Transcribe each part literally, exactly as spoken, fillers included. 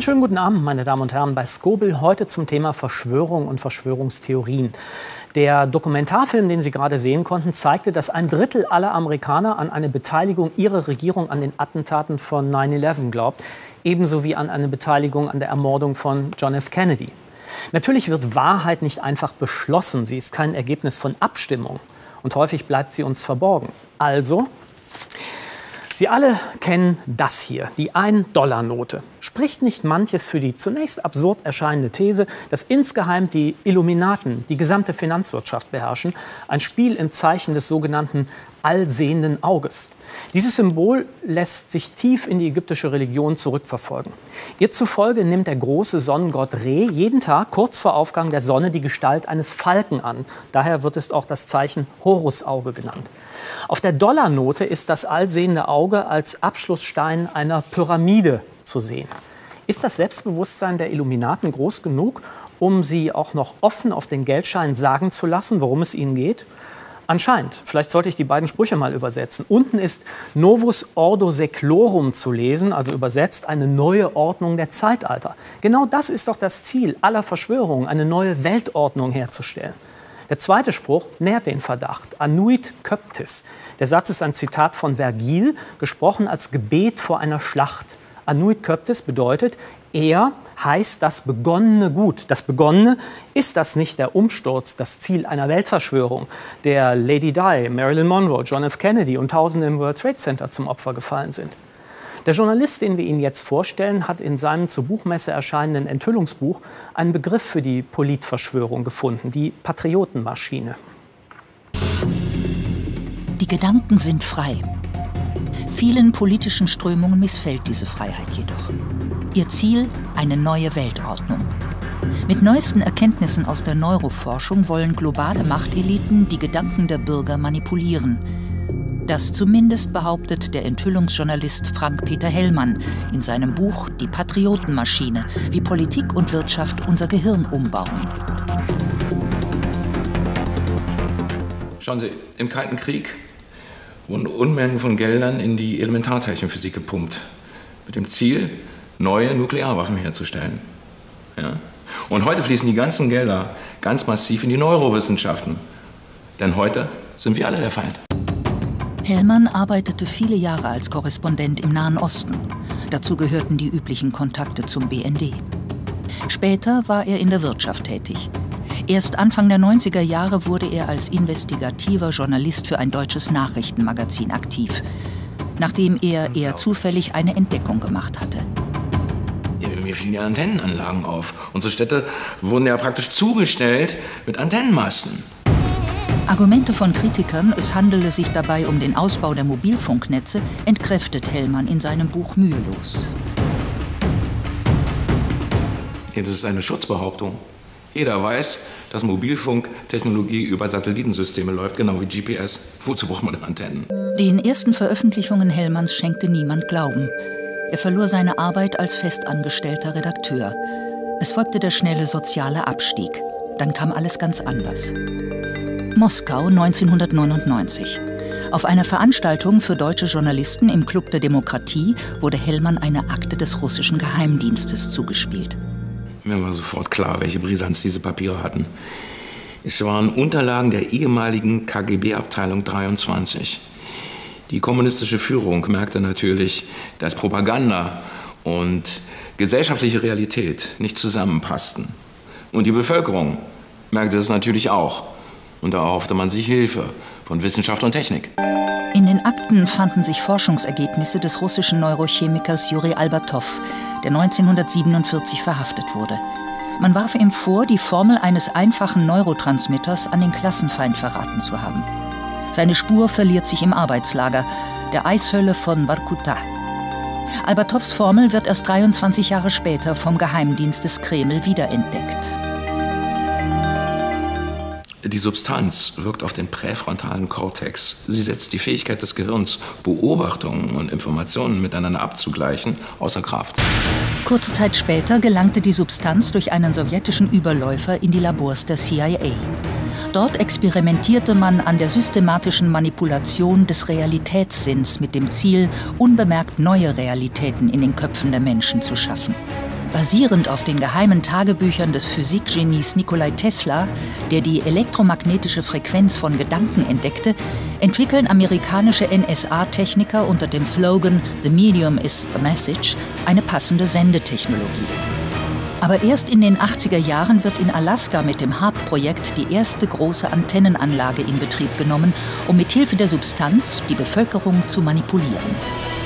schönen guten Abend, meine Damen und Herren, bei Skobel heute zum Thema Verschwörung und Verschwörungstheorien. Der Dokumentarfilm, den Sie gerade sehen konnten, zeigte, dass ein Drittel aller Amerikaner an eine Beteiligung ihrer Regierung an den Attentaten von neun elf glaubt, ebenso wie an eine Beteiligung an der Ermordung von John F. Kennedy. Natürlich wird Wahrheit nicht einfach beschlossen, sie ist kein Ergebnis von Abstimmung und häufig bleibt sie uns verborgen. Also, Sie alle kennen das hier, die ein-Dollar-Note. Spricht nicht manches für die zunächst absurd erscheinende These, dass insgeheim die Illuminaten die gesamte Finanzwirtschaft beherrschen, ein Spiel im Zeichen des sogenannten allsehenden Auges. Dieses Symbol lässt sich tief in die ägyptische Religion zurückverfolgen. Ihr zufolge nimmt der große Sonnengott Re jeden Tag kurz vor Aufgang der Sonne die Gestalt eines Falken an. Daher wird es auch das Zeichen Horusauge genannt. Auf der Dollarnote ist das allsehende Auge als Abschlussstein einer Pyramide zu sehen. Ist das Selbstbewusstsein der Illuminaten groß genug, um sie auch noch offen auf den Geldschein sagen zu lassen, worum es ihnen geht? Anscheinend. Vielleicht sollte ich die beiden Sprüche mal übersetzen. Unten ist Novus Ordo Seclorum zu lesen, also übersetzt eine neue Ordnung der Zeitalter. Genau das ist doch das Ziel aller Verschwörungen, eine neue Weltordnung herzustellen. Der zweite Spruch nährt den Verdacht. Annuit Köptis. Der Satz ist ein Zitat von Vergil, gesprochen als Gebet vor einer Schlacht. Annuit Köptis bedeutet, er heißt das begonnene Gut. Das Begonnene, ist das nicht der Umsturz, das Ziel einer Weltverschwörung, der Lady Di, Marilyn Monroe, John F. Kennedy und Tausende im World Trade Center zum Opfer gefallen sind? Der Journalist, den wir Ihnen jetzt vorstellen, hat in seinem zur Buchmesse erscheinenden Enthüllungsbuch einen Begriff für die Politverschwörung gefunden, die Patriotenmaschine. Die Gedanken sind frei. Vielen politischen Strömungen missfällt diese Freiheit jedoch. Ihr Ziel: eine neue Weltordnung. Mit neuesten Erkenntnissen aus der Neuroforschung wollen globale Machteliten die Gedanken der Bürger manipulieren. Das zumindest behauptet der Enthüllungsjournalist Frank-Peter Hellmann in seinem Buch Die Patriotenmaschine, wie Politik und Wirtschaft unser Gehirn umbauen. Schauen Sie, im Kalten Krieg wurden Unmengen von Geldern in die Elementarteilchenphysik gepumpt, mit dem Ziel, neue Nuklearwaffen herzustellen. Ja? Und heute fließen die ganzen Gelder ganz massiv in die Neurowissenschaften. Denn heute sind wir alle der Feind. Hellmann arbeitete viele Jahre als Korrespondent im Nahen Osten. Dazu gehörten die üblichen Kontakte zum B N D. Später war er in der Wirtschaft tätig. Erst Anfang der neunziger Jahre wurde er als investigativer Journalist für ein deutsches Nachrichtenmagazin aktiv, nachdem er eher zufällig eine Entdeckung gemacht hatte. Mir fielen die Antennenanlagen auf. Unsere Städte wurden ja praktisch zugestellt mit Antennenmasten. Argumente von Kritikern, es handele sich dabei um den Ausbau der Mobilfunknetze, entkräftet Hellmann in seinem Buch mühelos. Ja, das ist eine Schutzbehauptung. Jeder weiß, dass Mobilfunktechnologie über Satellitensysteme läuft, genau wie G P S. Wozu braucht man denn Antennen? Den ersten Veröffentlichungen Hellmanns schenkte niemand Glauben. Er verlor seine Arbeit als festangestellter Redakteur. Es folgte der schnelle soziale Abstieg. Dann kam alles ganz anders. Moskau neunzehnhundertneunundneunzig. Auf einer Veranstaltung für deutsche Journalisten im Club der Demokratie wurde Hellmann eine Akte des russischen Geheimdienstes zugespielt. Mir war sofort klar, welche Brisanz diese Papiere hatten. Es waren Unterlagen der ehemaligen K G B-Abteilung dreiundzwanzig. Die kommunistische Führung merkte natürlich, dass Propaganda und gesellschaftliche Realität nicht zusammenpassten. Und die Bevölkerung merkte das natürlich auch. Und da erhoffte man sich Hilfe von Wissenschaft und Technik. In den Akten fanden sich Forschungsergebnisse des russischen Neurochemikers Juri Albertow, der neunzehnhundertsiebenundvierzig verhaftet wurde. Man warf ihm vor, die Formel eines einfachen Neurotransmitters an den Klassenfeind verraten zu haben. Seine Spur verliert sich im Arbeitslager, der Eishölle von Vorkuta. Albertows Formel wird erst dreiundzwanzig Jahre später vom Geheimdienst des Kreml wiederentdeckt. Die Substanz wirkt auf den präfrontalen Kortex. Sie setzt die Fähigkeit des Gehirns, Beobachtungen und Informationen miteinander abzugleichen, außer Kraft. Kurze Zeit später gelangte die Substanz durch einen sowjetischen Überläufer in die Labors der C I A. Dort experimentierte man an der systematischen Manipulation des Realitätssinns mit dem Ziel, unbemerkt neue Realitäten in den Köpfen der Menschen zu schaffen. Basierend auf den geheimen Tagebüchern des Physikgenies Nikolai Tesla, der die elektromagnetische Frequenz von Gedanken entdeckte, entwickeln amerikanische N S A-Techniker unter dem Slogan "The medium is the message" eine passende Sendetechnologie. Aber erst in den achtziger Jahren wird in Alaska mit dem HARP-Projekt die erste große Antennenanlage in Betrieb genommen, um mit Hilfe der Substanz die Bevölkerung zu manipulieren.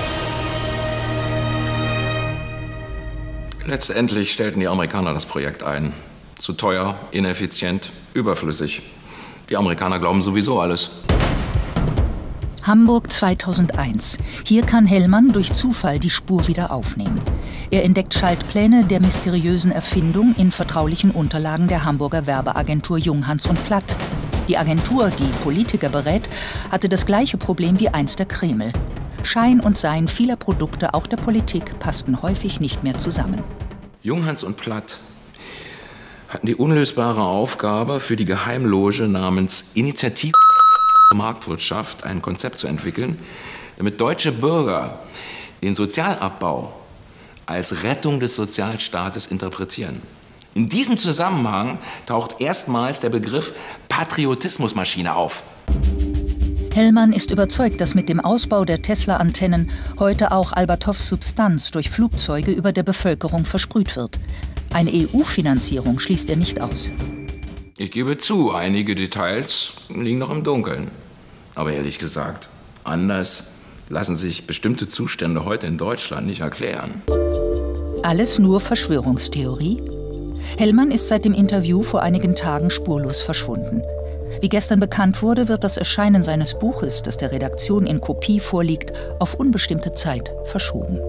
Letztendlich stellten die Amerikaner das Projekt ein. Zu teuer, ineffizient, überflüssig. Die Amerikaner glauben sowieso alles. Hamburg zweitausendeins. Hier kann Hellmann durch Zufall die Spur wieder aufnehmen. Er entdeckt Schaltpläne der mysteriösen Erfindung in vertraulichen Unterlagen der Hamburger Werbeagentur Junghans und Platt. Die Agentur, die Politiker berät, hatte das gleiche Problem wie einst der Kreml. Schein und Sein vieler Produkte, auch der Politik, passten häufig nicht mehr zusammen. Junghans und Platt hatten die unlösbare Aufgabe, für die Geheimloge namens Initiative Marktwirtschaft ein Konzept zu entwickeln, damit deutsche Bürger den Sozialabbau als Rettung des Sozialstaates interpretieren. In diesem Zusammenhang taucht erstmals der Begriff Patriotismusmaschine auf. Hellmann ist überzeugt, dass mit dem Ausbau der Tesla-Antennen heute auch Albatrovs Substanz durch Flugzeuge über der Bevölkerung versprüht wird. Eine E U-Finanzierung schließt er nicht aus. Ich gebe zu, einige Details liegen noch im Dunkeln. Aber ehrlich gesagt, anders lassen sich bestimmte Zustände heute in Deutschland nicht erklären. Alles nur Verschwörungstheorie? Hellmann ist seit dem Interview vor einigen Tagen spurlos verschwunden. Wie gestern bekannt wurde, wird das Erscheinen seines Buches, das der Redaktion in Kopie vorliegt, auf unbestimmte Zeit verschoben.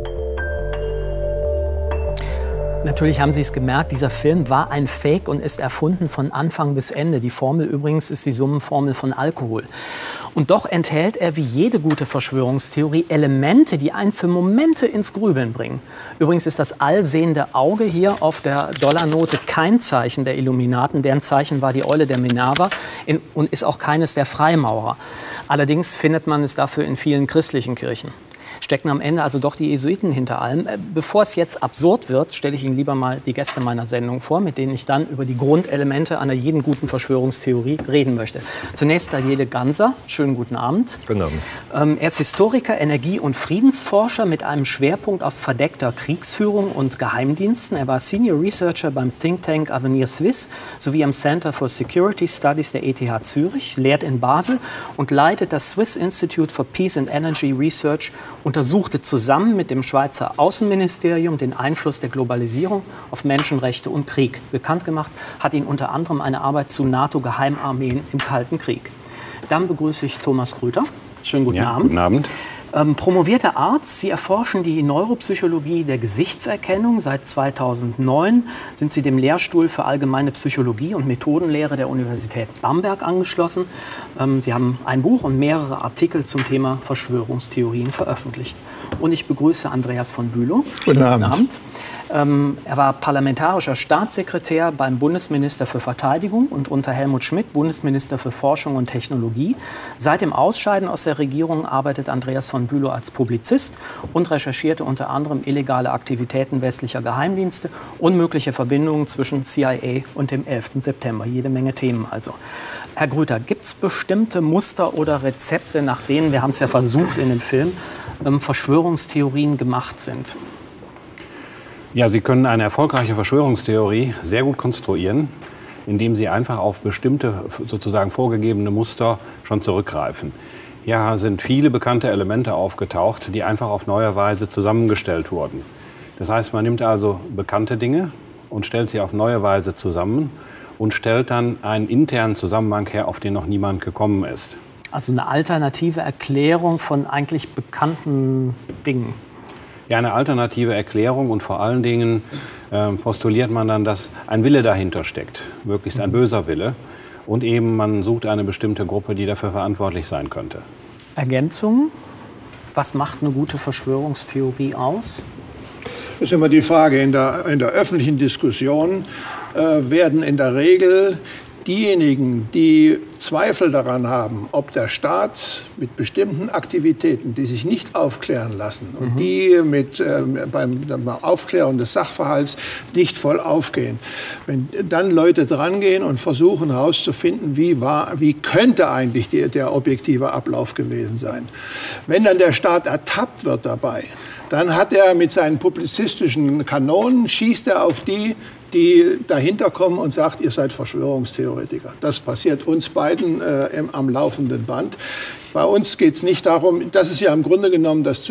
Natürlich haben Sie es gemerkt, dieser Film war ein Fake und ist erfunden von Anfang bis Ende. Die Formel übrigens ist die Summenformel von Alkohol. Und doch enthält er wie jede gute Verschwörungstheorie Elemente, die einen für Momente ins Grübeln bringen. Übrigens ist das allsehende Auge hier auf der Dollarnote kein Zeichen der Illuminaten. Deren Zeichen war die Eule der Minerva in, und ist auch keines der Freimaurer. Allerdings findet man es dafür in vielen christlichen Kirchen. Stecken am Ende also doch die Jesuiten hinter allem. Bevor es jetzt absurd wird, stelle ich Ihnen lieber mal die Gäste meiner Sendung vor, mit denen ich dann über die Grundelemente einer jeden guten Verschwörungstheorie reden möchte. Zunächst Daniele Ganser. Schönen guten Abend. Guten Abend. Ähm, er ist Historiker, Energie- und Friedensforscher mit einem Schwerpunkt auf verdeckter Kriegsführung und Geheimdiensten. Er war Senior Researcher beim Think Tank Avenir Suisse sowie am Center for Security Studies der E T H Zürich, lehrt in Basel und leitet das Swiss Institute for Peace and Energy Research, untersuchte zusammen mit dem Schweizer Außenministerium den Einfluss der Globalisierung auf Menschenrechte und Krieg. Bekannt gemacht hat ihn unter anderem eine Arbeit zu NATO-Geheimarmeen im Kalten Krieg. Dann begrüße ich Thomas Grüter. Schönen guten ja, Abend. Guten Abend. Ähm, promovierter Arzt, Sie erforschen die Neuropsychologie der Gesichtserkennung. Seit zweitausendneun sind Sie dem Lehrstuhl für allgemeine Psychologie und Methodenlehre der Universität Bamberg angeschlossen. Ähm, Sie haben ein Buch und mehrere Artikel zum Thema Verschwörungstheorien veröffentlicht. Und ich begrüße Andreas von Bülow. Guten Abend. Guten Abend. Ähm, er war parlamentarischer Staatssekretär beim Bundesminister für Verteidigung und unter Helmut Schmidt Bundesminister für Forschung und Technologie. Seit dem Ausscheiden aus der Regierung arbeitet Andreas von Bülow als Publizist und recherchierte unter anderem illegale Aktivitäten westlicher Geheimdienste und mögliche Verbindungen zwischen C I A und dem elften September. Jede Menge Themen also. Herr Grüter, gibt es bestimmte Muster oder Rezepte, nach denen, wir haben es ja versucht in dem Film, ähm, Verschwörungstheorien gemacht sind? Ja, Sie können eine erfolgreiche Verschwörungstheorie sehr gut konstruieren, indem Sie einfach auf bestimmte, sozusagen vorgegebene Muster schon zurückgreifen. Hier sind viele bekannte Elemente aufgetaucht, die einfach auf neue Weise zusammengestellt wurden. Das heißt, man nimmt also bekannte Dinge und stellt sie auf neue Weise zusammen und stellt dann einen internen Zusammenhang her, auf den noch niemand gekommen ist. Also eine alternative Erklärung von eigentlich bekannten Dingen. Ja, eine alternative Erklärung und vor allen Dingen äh, postuliert man dann, dass ein Wille dahinter steckt, möglichst ein böser Wille. Und eben man sucht eine bestimmte Gruppe, die dafür verantwortlich sein könnte. Ergänzungen? Was macht eine gute Verschwörungstheorie aus? Das ist immer die Frage. In der, in der öffentlichen Diskussion äh, werden in der Regel diejenigen, die Zweifel daran haben, ob der Staat mit bestimmten Aktivitäten, die sich nicht aufklären lassen und mhm. die mit äh, beim, beim Aufklärung des Sachverhalts nicht voll aufgehen, wenn dann Leute drangehen und versuchen herauszufinden, wie war, wie könnte eigentlich die, der objektive Ablauf gewesen sein. Wenn dann der Staat ertappt wird dabei, dann hat er mit seinen publizistischen Kanonen, schießt er auf die, die dahinter kommen und sagt, ihr seid Verschwörungstheoretiker. Das passiert uns beiden äh, im, am laufenden Band. Bei uns geht es nicht darum, das ist ja im Grunde genommen das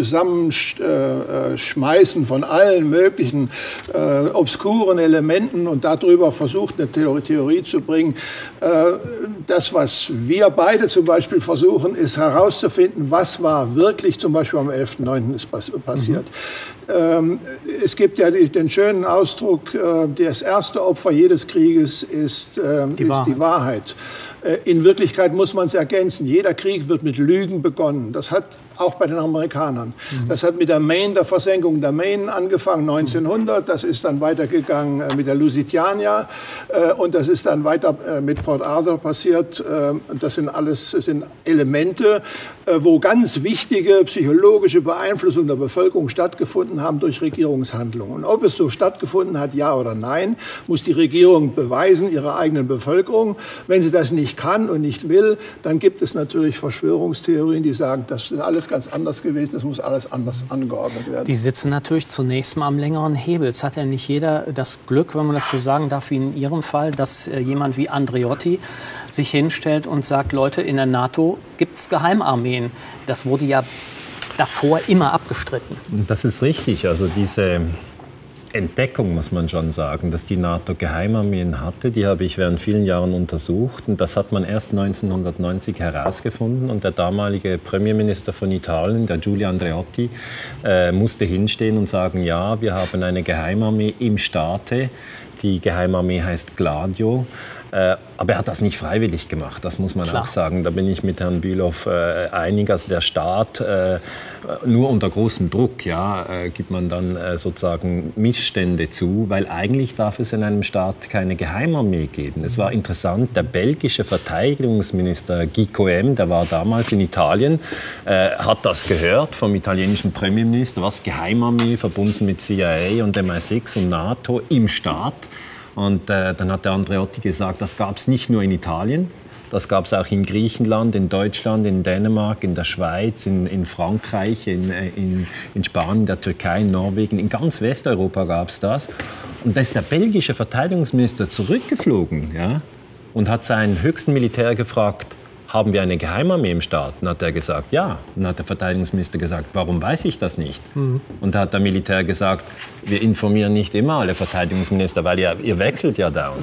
Zusammenschmeißen von allen möglichen äh, obskuren Elementen und darüber versucht, eine Theorie zu bringen. Äh, das, was wir beide zum Beispiel versuchen, ist herauszufinden, was war wirklich zum Beispiel am elften neunten passiert. Mhm. Ähm, es gibt ja die, den schönen Ausdruck, äh, das erste Opfer jedes Krieges ist, äh, die, ist Wahrheit. die Wahrheit. In Wirklichkeit muss man es ergänzen. Jeder Krieg wird mit Lügen begonnen. Das hat auch bei den Amerikanern. Mhm. Das hat mit der Maine, der Versenkung der Maine angefangen, neunzehnhundert. Das ist dann weitergegangen mit der Lusitania. Und das ist dann weiter mit Port Arthur passiert. Das sind alles das sind Elemente, wo ganz wichtige psychologische Beeinflussungen der Bevölkerung stattgefunden haben durch Regierungshandlungen. Und ob es so stattgefunden hat, ja oder nein, muss die Regierung beweisen, ihrer eigenen Bevölkerung. Wenn sie das nicht kann und nicht will, dann gibt es natürlich Verschwörungstheorien, die sagen, das ist alles ganz anders gewesen, das muss alles anders angeordnet werden. Die sitzen natürlich zunächst mal am längeren Hebel. Es hat ja nicht jeder das Glück, wenn man das so sagen darf, wie in Ihrem Fall, dass äh, jemand wie Andreotti sich hinstellt und sagt, Leute, in der NATO gibt es Geheimarmeen. Das wurde ja davor immer abgestritten. Das ist richtig. Also diese Entdeckung, muss man schon sagen, dass die NATO Geheimarmeen hatte, die habe ich während vielen Jahren untersucht. Und das hat man erst neunzehnhundertneunzig herausgefunden. Und der damalige Premierminister von Italien, der Giulio Andreotti, äh, musste hinstehen und sagen, ja, wir haben eine Geheimarmee im Staate. Die Geheimarmee heißt Gladio. Äh, aber er hat das nicht freiwillig gemacht, das muss man Klar. auch sagen. Da bin ich mit Herrn Bülow äh, einig. Also der Staat, äh, nur unter großem Druck, ja, äh, gibt man dann äh, sozusagen Missstände zu, weil eigentlich darf es in einem Staat keine Geheimarmee geben. Es war interessant, der belgische Verteidigungsminister Guy Coem, der war damals in Italien, äh, hat das gehört vom italienischen Premierminister, was Geheimarmee verbunden mit C I A und M I sechs und NATO im Staat. Und äh, dann hat der Andreotti gesagt, das gab es nicht nur in Italien, das gab es auch in Griechenland, in Deutschland, in Dänemark, in der Schweiz, in, in Frankreich, in, in, in Spanien, der Türkei, in Norwegen, in ganz Westeuropa gab es das. Und da ist der belgische Verteidigungsminister zurückgeflogen, ja, und hat seinen höchsten Militär gefragt, haben wir eine Geheimarmee im Staat? Dann hat er gesagt, ja. Dann hat der Verteidigungsminister gesagt, warum weiß ich das nicht? Mhm. Und da hat der Militär gesagt, wir informieren nicht immer alle Verteidigungsminister, weil ihr, ihr wechselt ja dauernd.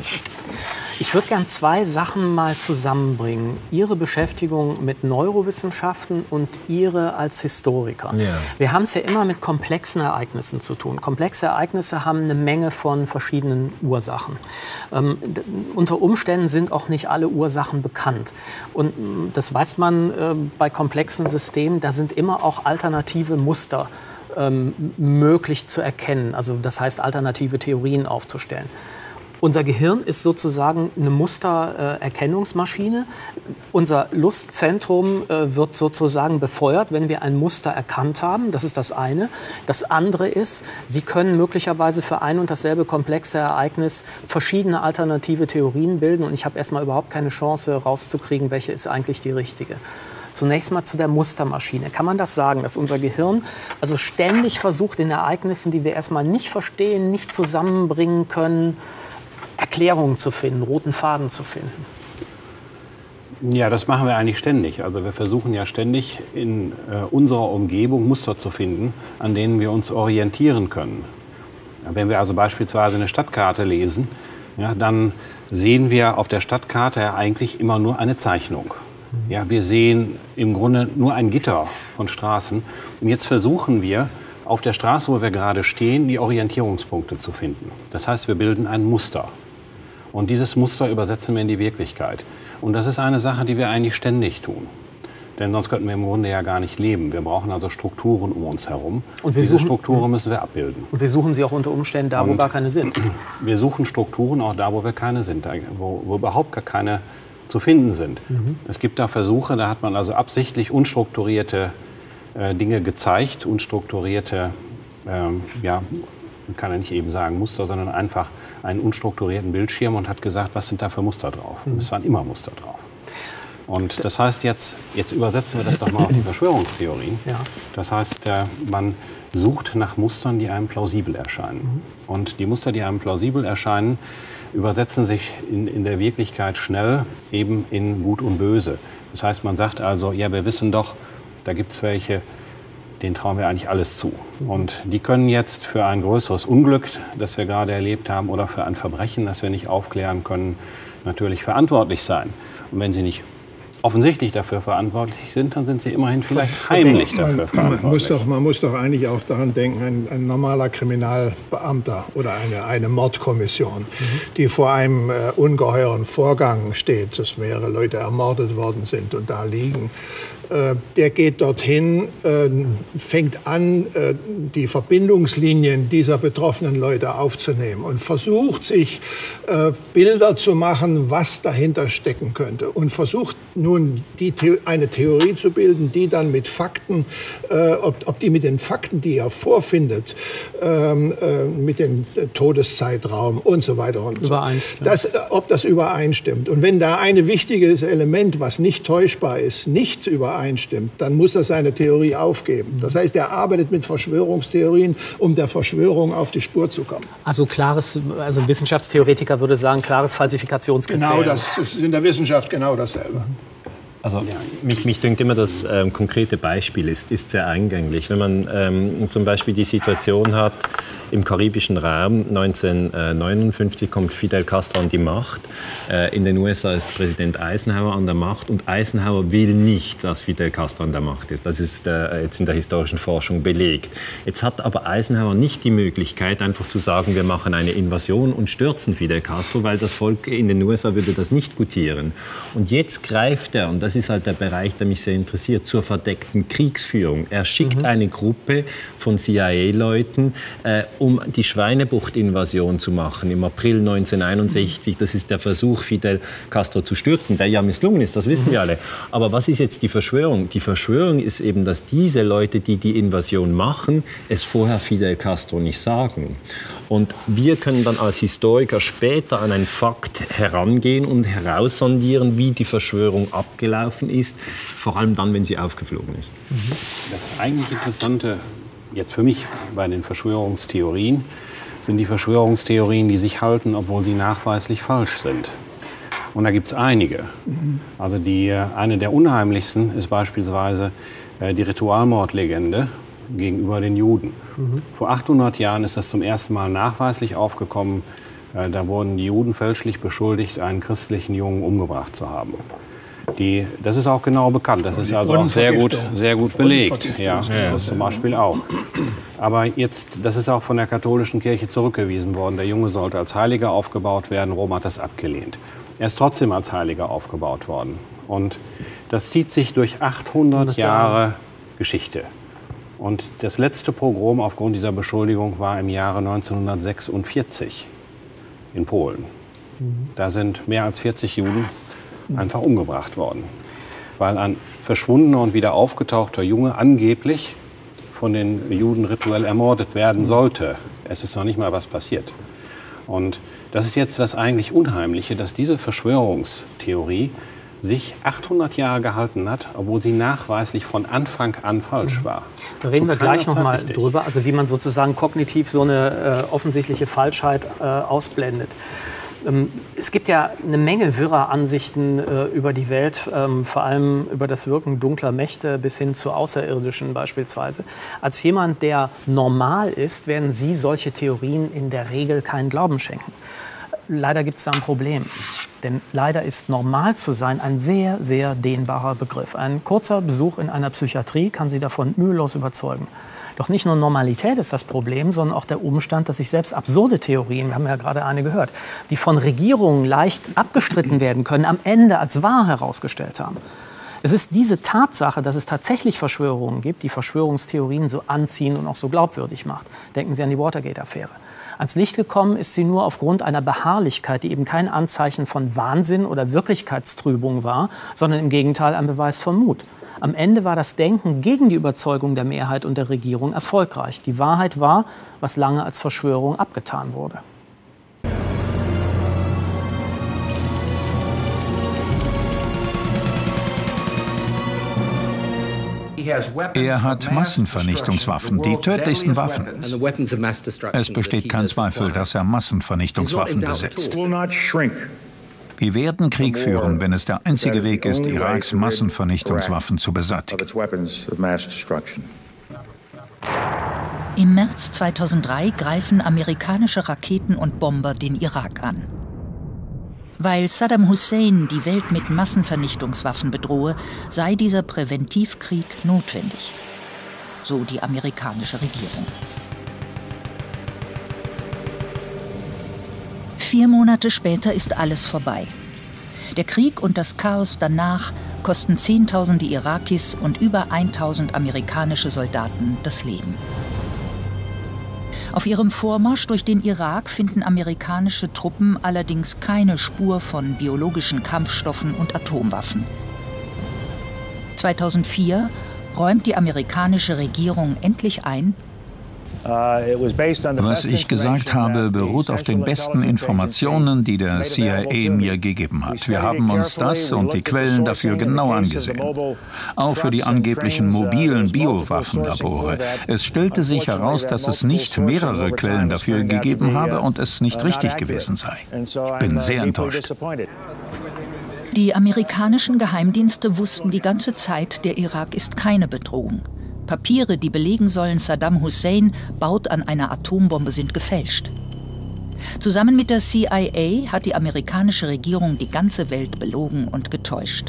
Ich würde gern zwei Sachen mal zusammenbringen. Ihre Beschäftigung mit Neurowissenschaften und Ihre als Historiker. Ja. Wir haben es ja immer mit komplexen Ereignissen zu tun. Komplexe Ereignisse haben eine Menge von verschiedenen Ursachen. Ähm, unter Umständen sind auch nicht alle Ursachen bekannt. Und das weiß man äh, bei komplexen Systemen, da sind immer auch alternative Muster ähm, möglich zu erkennen. Also das heißt, alternative Theorien aufzustellen. Unser Gehirn ist sozusagen eine Mustererkennungsmaschine. Unser Lustzentrum äh, wird sozusagen befeuert, wenn wir ein Muster erkannt haben. Das ist das eine. Das andere ist, Sie können möglicherweise für ein und dasselbe komplexe Ereignis verschiedene alternative Theorien bilden. Und ich habe erstmal überhaupt keine Chance rauszukriegen, welche ist eigentlich die richtige. Zunächst mal zu der Mustermaschine. Kann man das sagen, dass unser Gehirn also ständig versucht, in Ereignissen, die wir erstmal nicht verstehen, nicht zusammenbringen können, Erklärungen zu finden, roten Faden zu finden? Ja, das machen wir eigentlich ständig. Also wir versuchen ja ständig in äh, unserer Umgebung Muster zu finden, an denen wir uns orientieren können. Wenn wir also beispielsweise eine Stadtkarte lesen, ja, dann sehen wir auf der Stadtkarte ja eigentlich immer nur eine Zeichnung. Ja, wir sehen im Grunde nur ein Gitter von Straßen. Und jetzt versuchen wir, auf der Straße, wo wir gerade stehen, die Orientierungspunkte zu finden. Das heißt, wir bilden ein Muster. Und dieses Muster übersetzen wir in die Wirklichkeit. Und das ist eine Sache, die wir eigentlich ständig tun. Denn sonst könnten wir im Grunde ja gar nicht leben. Wir brauchen also Strukturen um uns herum. Und wir Diese suchen, Strukturen müssen wir abbilden. Und wir suchen sie auch unter Umständen da, wo Und gar keine sind. Wir suchen Strukturen auch da, wo wir keine sind, wo, wo überhaupt gar keine zu finden sind. Mhm. Es gibt da Versuche, da hat man also absichtlich unstrukturierte äh, Dinge gezeigt, unstrukturierte, ähm, ja, man kann ja nicht eben sagen Muster, sondern einfach einen unstrukturierten Bildschirm und hat gesagt, was sind da für Muster drauf? Mhm. Und es waren immer Muster drauf. Und das heißt jetzt, jetzt übersetzen wir das doch mal auf die Verschwörungstheorien. Ja. Das heißt, man sucht nach Mustern, die einem plausibel erscheinen. Mhm. Und die Muster, die einem plausibel erscheinen, übersetzen sich in, in der Wirklichkeit schnell eben in Gut und Böse. Das heißt, man sagt also, ja, wir wissen doch, da gibt es welche, denen trauen wir eigentlich alles zu. Mhm. Und die können jetzt für ein größeres Unglück, das wir gerade erlebt haben, oder für ein Verbrechen, das wir nicht aufklären können, natürlich verantwortlich sein. Und wenn sie nicht offensichtlich dafür verantwortlich sind, dann sind sie immerhin vielleicht heimlich dafür man, verantwortlich. Man muss, doch, man muss doch eigentlich auch daran denken, ein, ein normaler Kriminalbeamter oder eine, eine Mordkommission, mhm. die vor einem äh, ungeheuren Vorgang steht, dass mehrere Leute ermordet worden sind und da liegen, äh, der geht dorthin, äh, fängt an, äh, die Verbindungslinien dieser betroffenen Leute aufzunehmen und versucht sich äh, Bilder zu machen, was dahinter stecken könnte, und versucht nun die, eine Theorie zu bilden, die dann mit Fakten, äh, ob, ob die mit den Fakten, die er vorfindet, ähm, äh, mit dem Todeszeitraum und so weiter und so, das, ob das übereinstimmt. Und wenn da ein wichtiges Element, was nicht täuschbar ist, nicht übereinstimmt, dann muss er seine Theorie aufgeben. Das heißt, er arbeitet mit Verschwörungstheorien, um der Verschwörung auf die Spur zu kommen. Also klares, also ein Wissenschaftstheoretiker würde sagen, klares Falsifikationskriterium. Genau, das ist in der Wissenschaft genau dasselbe. Also mich, mich dünkt immer, das ähm, konkrete Beispiel ist, ist sehr eingänglich. Wenn man ähm, zum Beispiel die Situation hat, im karibischen Raum neunzehnhundertneunundfünfzig kommt Fidel Castro an die Macht. Äh, in den U S A ist Präsident Eisenhower an der Macht und Eisenhower will nicht, dass Fidel Castro an der Macht ist. Das ist äh, jetzt in der historischen Forschung belegt. Jetzt hat aber Eisenhower nicht die Möglichkeit, einfach zu sagen, wir machen eine Invasion und stürzen Fidel Castro, weil das Volk in den U S A würde das nicht gutieren. Und jetzt greift er, und das ist halt der Bereich, der mich sehr interessiert, zur verdeckten Kriegsführung. Er schickt mhm. eine Gruppe von C I A-Leuten, äh, um die Schweinebucht-Invasion zu machen im April neunzehnhunderteinundsechzig. Das ist der Versuch, Fidel Castro zu stürzen, der ja misslungen ist, das wissen mhm. wir alle. Aber was ist jetzt die Verschwörung? Die Verschwörung ist eben, dass diese Leute, die die Invasion machen, es vorher Fidel Castro nicht sagen. Und wir können dann als Historiker später an einen Fakt herangehen und heraussondieren, wie die Verschwörung abgelaufen ist, vor allem dann, wenn sie aufgeflogen ist. Das eigentlich Interessante jetzt für mich bei den Verschwörungstheorien sind die Verschwörungstheorien, die sich halten, obwohl sie nachweislich falsch sind. Und da gibt es einige. Also die, eine der unheimlichsten ist beispielsweise die Ritualmordlegende gegenüber den Juden. Mhm. Vor achthundert Jahren ist das zum ersten Mal nachweislich aufgekommen. Da wurden die Juden fälschlich beschuldigt, einen christlichen Jungen umgebracht zu haben. Die, das ist auch genau bekannt. Das ist also auch sehr gut, sehr gut belegt. Ja, das zum Beispiel auch. Aber jetzt, das ist auch von der katholischen Kirche zurückgewiesen worden. Der Junge sollte als Heiliger aufgebaut werden. Rom hat das abgelehnt. Er ist trotzdem als Heiliger aufgebaut worden. Und das zieht sich durch achthundert Jahre Geschichte. Und das letzte Pogrom aufgrund dieser Beschuldigung war im Jahre neunzehnhundertsechsundvierzig in Polen. Da sind mehr als vierzig Juden einfach umgebracht worden, weil ein verschwundener und wieder aufgetauchter Junge angeblich von den Juden rituell ermordet werden sollte. Es ist noch nicht mal was passiert. Und das ist jetzt das eigentlich Unheimliche, dass diese Verschwörungstheorie sich achthundert Jahre gehalten hat, obwohl sie nachweislich von Anfang an falsch war. Da reden wir gleich noch mal drüber, also wie man sozusagen kognitiv so eine äh, offensichtliche Falschheit äh, ausblendet. Ähm, es gibt ja eine Menge wirrer Ansichten äh, über die Welt, ähm, vor allem über das Wirken dunkler Mächte bis hin zu Außerirdischen beispielsweise. Als jemand, der normal ist, werden Sie solche Theorien in der Regel keinen Glauben schenken. Leider gibt es da ein Problem. Denn leider ist normal zu sein ein sehr, sehr dehnbarer Begriff. Ein kurzer Besuch in einer Psychiatrie kann Sie davon mühelos überzeugen. Doch nicht nur Normalität ist das Problem, sondern auch der Umstand, dass sich selbst absurde Theorien, wir haben ja gerade eine gehört, die von Regierungen leicht abgestritten werden können, am Ende als wahr herausgestellt haben. Es ist diese Tatsache, dass es tatsächlich Verschwörungen gibt, die Verschwörungstheorien so anziehen und auch so glaubwürdig macht. Denken Sie an die Watergate-Affäre. Ans Licht gekommen ist sie nur aufgrund einer Beharrlichkeit, die eben kein Anzeichen von Wahnsinn oder Wirklichkeitstrübung war, sondern im Gegenteil ein Beweis von Mut. Am Ende war das Denken gegen die Überzeugung der Mehrheit und der Regierung erfolgreich. Die Wahrheit war, was lange als Verschwörung abgetan wurde. Er hat Massenvernichtungswaffen, die tödlichsten Waffen. Es besteht kein Zweifel, dass er Massenvernichtungswaffen besitzt. Wir werden Krieg führen, wenn es der einzige Weg ist, Iraks Massenvernichtungswaffen zu beseitigen. Im März zweitausenddrei greifen amerikanische Raketen und Bomber den Irak an. Weil Saddam Hussein die Welt mit Massenvernichtungswaffen bedrohe, sei dieser Präventivkrieg notwendig. So die amerikanische Regierung. Vier Monate später ist alles vorbei. Der Krieg und das Chaos danach kosten Zehntausende Irakis und über tausend amerikanische Soldaten das Leben. Auf ihrem Vormarsch durch den Irak finden amerikanische Truppen allerdings keine Spur von biologischen Kampfstoffen und Atomwaffen. zweitausendvier räumt die amerikanische Regierung endlich ein: Was ich gesagt habe, beruht auf den besten Informationen, die der C I A mir gegeben hat. Wir haben uns das und die Quellen dafür genau angesehen. Auch für die angeblichen mobilen Biowaffenlabore. Es stellte sich heraus, dass es nicht mehrere Quellen dafür gegeben habe und es nicht richtig gewesen sei. Ich bin sehr enttäuscht. Die amerikanischen Geheimdienste wussten die ganze Zeit, der Irak ist keine Bedrohung. Papiere, die belegen sollen, Saddam Hussein baut an einer Atombombe, sind gefälscht. Zusammen mit der C I A hat die amerikanische Regierung die ganze Welt belogen und getäuscht.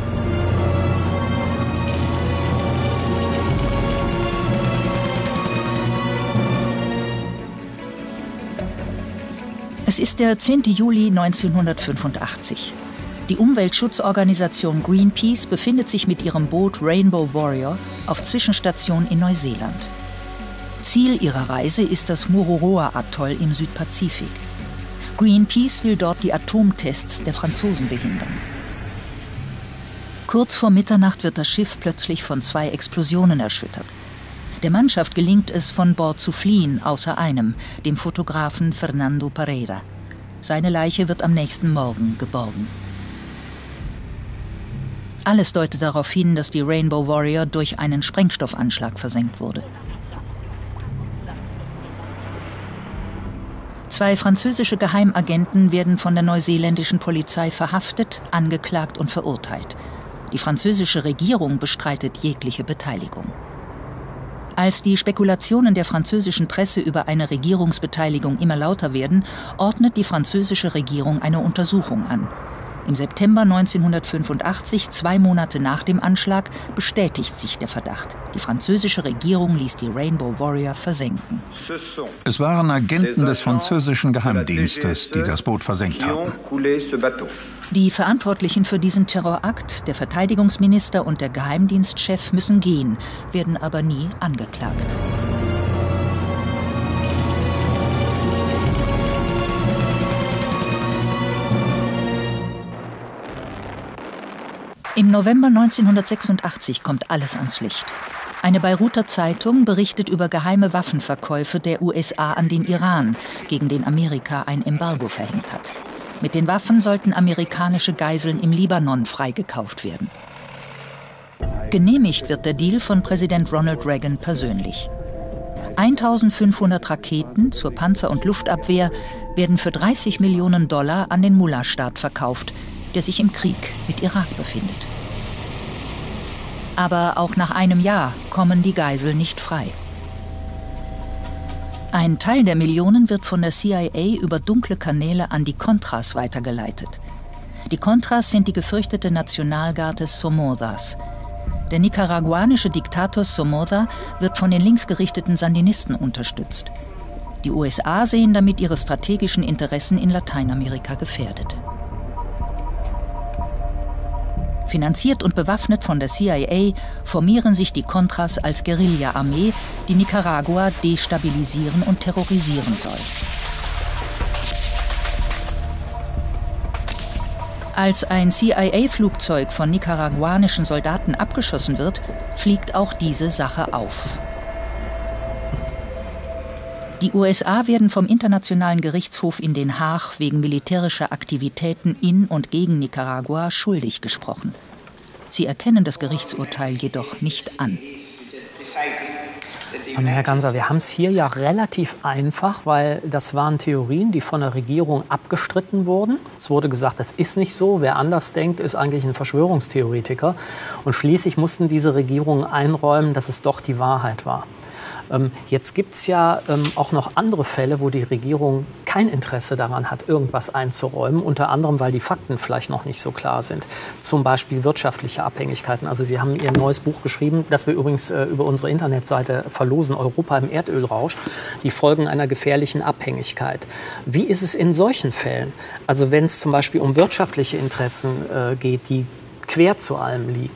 Es ist der zehnte Juli neunzehnhundertfünfundachtzig. Die Umweltschutzorganisation Greenpeace befindet sich mit ihrem Boot Rainbow Warrior auf Zwischenstation in Neuseeland. Ziel ihrer Reise ist das Mururoa-Atoll im Südpazifik. Greenpeace will dort die Atomtests der Franzosen behindern. Kurz vor Mitternacht wird das Schiff plötzlich von zwei Explosionen erschüttert. Der Mannschaft gelingt es, von Bord zu fliehen, außer einem, dem Fotografen Fernando Pereira. Seine Leiche wird am nächsten Morgen geborgen. Alles deutet darauf hin, dass die Rainbow Warrior durch einen Sprengstoffanschlag versenkt wurde. Zwei französische Geheimagenten werden von der neuseeländischen Polizei verhaftet, angeklagt und verurteilt. Die französische Regierung bestreitet jegliche Beteiligung. Als die Spekulationen der französischen Presse über eine Regierungsbeteiligung immer lauter werden, ordnet die französische Regierung eine Untersuchung an. Im September neunzehnhundertfünfundachtzig, zwei Monate nach dem Anschlag, bestätigt sich der Verdacht. Die französische Regierung ließ die Rainbow Warrior versenken. Es waren Agenten des französischen Geheimdienstes, die das Boot versenkt haben. Die Verantwortlichen für diesen Terrorakt, der Verteidigungsminister und der Geheimdienstchef, müssen gehen, werden aber nie angeklagt. Im November neunzehnhundertsechsundachtzig kommt alles ans Licht. Eine Beiruter Zeitung berichtet über geheime Waffenverkäufe der U S A an den Iran, gegen den Amerika ein Embargo verhängt hat. Mit den Waffen sollten amerikanische Geiseln im Libanon freigekauft werden. Genehmigt wird der Deal von Präsident Ronald Reagan persönlich. eintausendfünfhundert Raketen zur Panzer- und Luftabwehr werden für dreißig Millionen Dollar an den Mullah-Staat verkauft, der sich im Krieg mit Irak befindet. Aber auch nach einem Jahr kommen die Geiseln nicht frei. Ein Teil der Millionen wird von der C I A über dunkle Kanäle an die Contras weitergeleitet. Die Contras sind die gefürchtete Nationalgarde Somozas. Der nicaraguanische Diktator Somoza wird von den linksgerichteten Sandinisten unterstützt. Die U S A sehen damit ihre strategischen Interessen in Lateinamerika gefährdet. Finanziert und bewaffnet von der C I A formieren sich die Contras als Guerilla-Armee, die Nicaragua destabilisieren und terrorisieren soll. Als ein C I A-Flugzeug von nicaraguanischen Soldaten abgeschossen wird, fliegt auch diese Sache auf. Die U S A werden vom Internationalen Gerichtshof in Den Haag wegen militärischer Aktivitäten in und gegen Nicaragua schuldig gesprochen. Sie erkennen das Gerichtsurteil jedoch nicht an. Herr Ganser, wir haben es hier ja relativ einfach, weil das waren Theorien, die von der Regierung abgestritten wurden. Es wurde gesagt, das ist nicht so. Wer anders denkt, ist eigentlich ein Verschwörungstheoretiker. Und schließlich mussten diese Regierungen einräumen, dass es doch die Wahrheit war. Ähm, jetzt gibt es ja ähm, auch noch andere Fälle, wo die Regierung kein Interesse daran hat, irgendwas einzuräumen. Unter anderem, weil die Fakten vielleicht noch nicht so klar sind. Zum Beispiel wirtschaftliche Abhängigkeiten. Also Sie haben Ihr neues Buch geschrieben, das wir übrigens äh, über unsere Internetseite verlosen, Europa im Erdölrausch, die Folgen einer gefährlichen Abhängigkeit. Wie ist es in solchen Fällen? Also wenn es zum Beispiel um wirtschaftliche Interessen äh, geht, die quer zu allem liegen?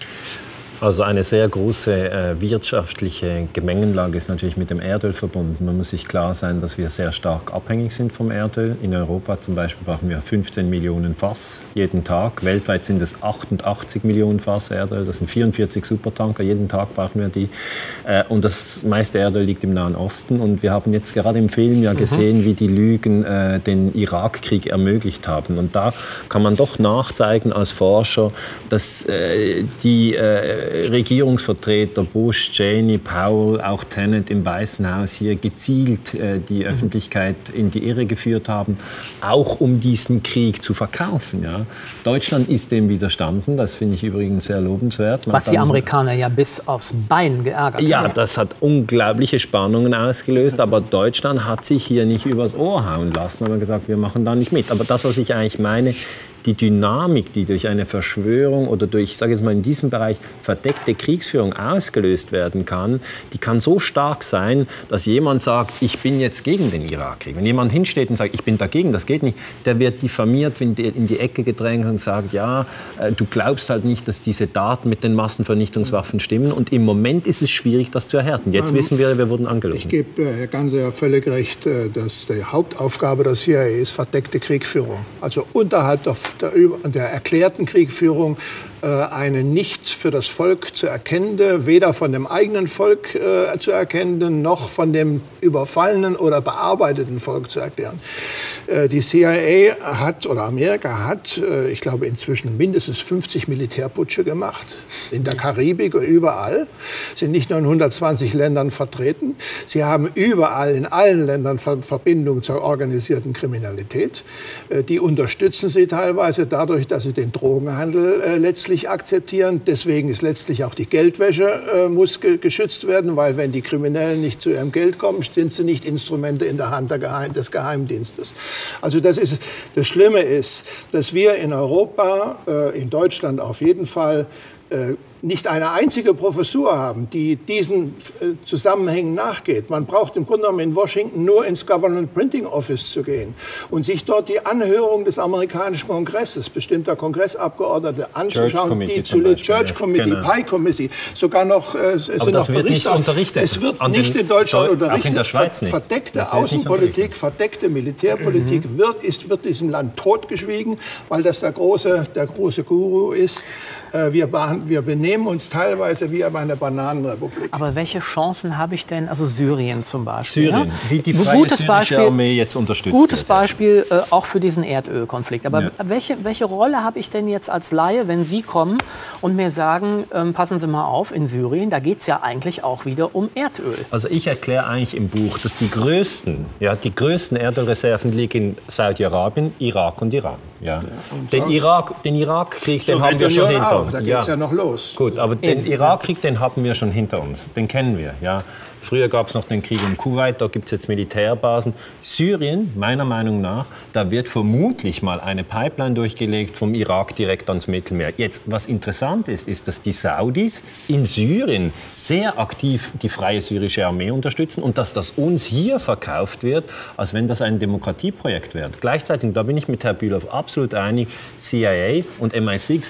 Also eine sehr große äh, wirtschaftliche Gemengenlage ist natürlich mit dem Erdöl verbunden. Man muss sich klar sein, dass wir sehr stark abhängig sind vom Erdöl. In Europa zum Beispiel brauchen wir fünfzehn Millionen Fass jeden Tag. Weltweit sind es achtundachtzig Millionen Fass Erdöl. Das sind vierundvierzig Supertanker. Jeden Tag brauchen wir die. Äh, und das meiste Erdöl liegt im Nahen Osten. Und wir haben jetzt gerade im Film ja gesehen, mhm. wie die Lügen äh, den Irakkrieg ermöglicht haben. Und da kann man doch nachzeigen als Forscher, dass äh, die äh, Regierungsvertreter Bush, Cheney, Powell, auch Tenet im Weißen Haus hier gezielt äh, die Öffentlichkeit in die Irre geführt haben, auch um diesen Krieg zu verkaufen. Ja. Deutschland ist dem widerstanden, das finde ich übrigens sehr lobenswert. Man Was die Amerikaner ja bis aufs Bein geärgert haben. Ja, das hat unglaubliche Spannungen ausgelöst, aber Deutschland hat sich hier nicht übers Ohr hauen lassen, aber gesagt, wir machen da nicht mit. Aber das, was ich eigentlich meine, die Dynamik, die durch eine Verschwörung oder durch, ich sage jetzt mal in diesem Bereich, verdeckte Kriegsführung ausgelöst werden kann, die kann so stark sein, dass jemand sagt, ich bin jetzt gegen den Irakkrieg. Wenn jemand hinsteht und sagt, ich bin dagegen, das geht nicht, der wird diffamiert, in die, in die Ecke gedrängt und sagt, ja, du glaubst halt nicht, dass diese Daten mit den Massenvernichtungswaffen stimmen. Und im Moment ist es schwierig, das zu erhärten. Jetzt ähm, wissen wir, wir wurden angelogen. Ich gebe Herr Ganser ja völlig recht, dass die Hauptaufgabe der C I A ist verdeckte Kriegführung. Also unterhalb der Der, der erklärten Kriegführung äh, eine nicht für das Volk zu erkennende, weder von dem eigenen Volk äh, zu erkennende, noch von dem überfallenen oder bearbeiteten Volk zu erklären. Äh, die C I A hat, oder Amerika hat, äh, ich glaube inzwischen mindestens fünfzig Militärputsche gemacht. In der Karibik und überall. Sind nicht nur in hundertzwanzig Ländern vertreten. Sie haben überall, in allen Ländern Ver Verbindungen zur organisierten Kriminalität. Äh, die unterstützen sie teilweise dadurch, dass sie den Drogenhandel äh, letztlich akzeptieren. Deswegen ist letztlich auch die Geldwäsche äh, muss ge geschützt werden, weil wenn die Kriminellen nicht zu ihrem Geld kommen, sind sie nicht Instrumente in der Hand der Geheim des Geheimdienstes. Also das ist, das Schlimme ist, dass wir in Europa, äh, in Deutschland auf jeden Fall, äh, nicht eine einzige Professur haben, die diesen äh, Zusammenhängen nachgeht. Man braucht im Grunde genommen in Washington nur ins Government Printing Office zu gehen und sich dort die Anhörung des amerikanischen Kongresses, bestimmter Kongressabgeordnete anzuschauen, die zu der Church Committee, genau. Pie Committee, sogar noch, äh, es Aber sind das noch wird Berichte. Nicht unterrichtet. Es wird nicht in Deutschland Deu unterrichtet. Auch in der Schweiz nicht. Verdeckte Außenpolitik, verdeckte Militärpolitik mhm. wird, ist, wird diesem Land totgeschwiegen, weil das der große, der große Guru ist. Wir, wir benehmen uns teilweise wie bei einer Bananenrepublik. Aber welche Chancen habe ich denn, also Syrien zum Beispiel? Syrien, ja? wie die freie gutes syrische Beispiel, Armee jetzt unterstützt Gutes wird. Beispiel äh, auch für diesen Erdölkonflikt. Aber ja. welche, welche Rolle habe ich denn jetzt als Laie, wenn Sie kommen und mir sagen, ähm, passen Sie mal auf, in Syrien, da geht es ja eigentlich auch wieder um Erdöl. Also ich erkläre eigentlich im Buch, dass die größten, ja, die größten Erdölreserven liegen in Saudi-Arabien, Irak und Iran. Ja. Ja, den Irak, den Irakkrieg, den haben wir schon hinter uns. Da geht's ja. ja noch los. Gut, aber den Irakkrieg, den haben wir schon hinter uns. Den kennen wir. Ja. Früher gab es noch den Krieg um Kuwait, da gibt es jetzt Militärbasen. Syrien, meiner Meinung nach, da wird vermutlich mal eine Pipeline durchgelegt vom Irak direkt ans Mittelmeer. Jetzt, was interessant ist, ist, dass die Saudis in Syrien sehr aktiv die freie syrische Armee unterstützen und dass das uns hier verkauft wird, als wenn das ein Demokratieprojekt wäre. Gleichzeitig, da bin ich mit Herrn Bülow absolut einig, C I A und M I sechs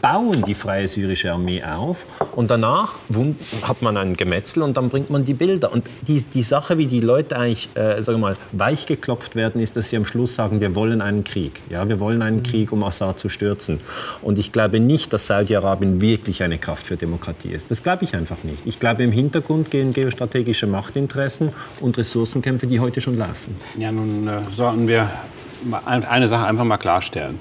bauen die Freie Syrische Armee auf und danach hat man ein Gemetzel und dann bringt man die Bilder. Und die, die Sache, wie die Leute eigentlich, äh, sagen wir mal, weichgeklopft werden, ist, dass sie am Schluss sagen, wir wollen einen Krieg. Ja, wir wollen einen Krieg, um Assad zu stürzen. Und ich glaube nicht, dass Saudi-Arabien wirklich eine Kraft für Demokratie ist. Das glaube ich einfach nicht. Ich glaube, im Hintergrund gehen geostrategische Machtinteressen und Ressourcenkämpfe, die heute schon laufen. Ja, nun äh, sollten wir eine Sache einfach mal klarstellen.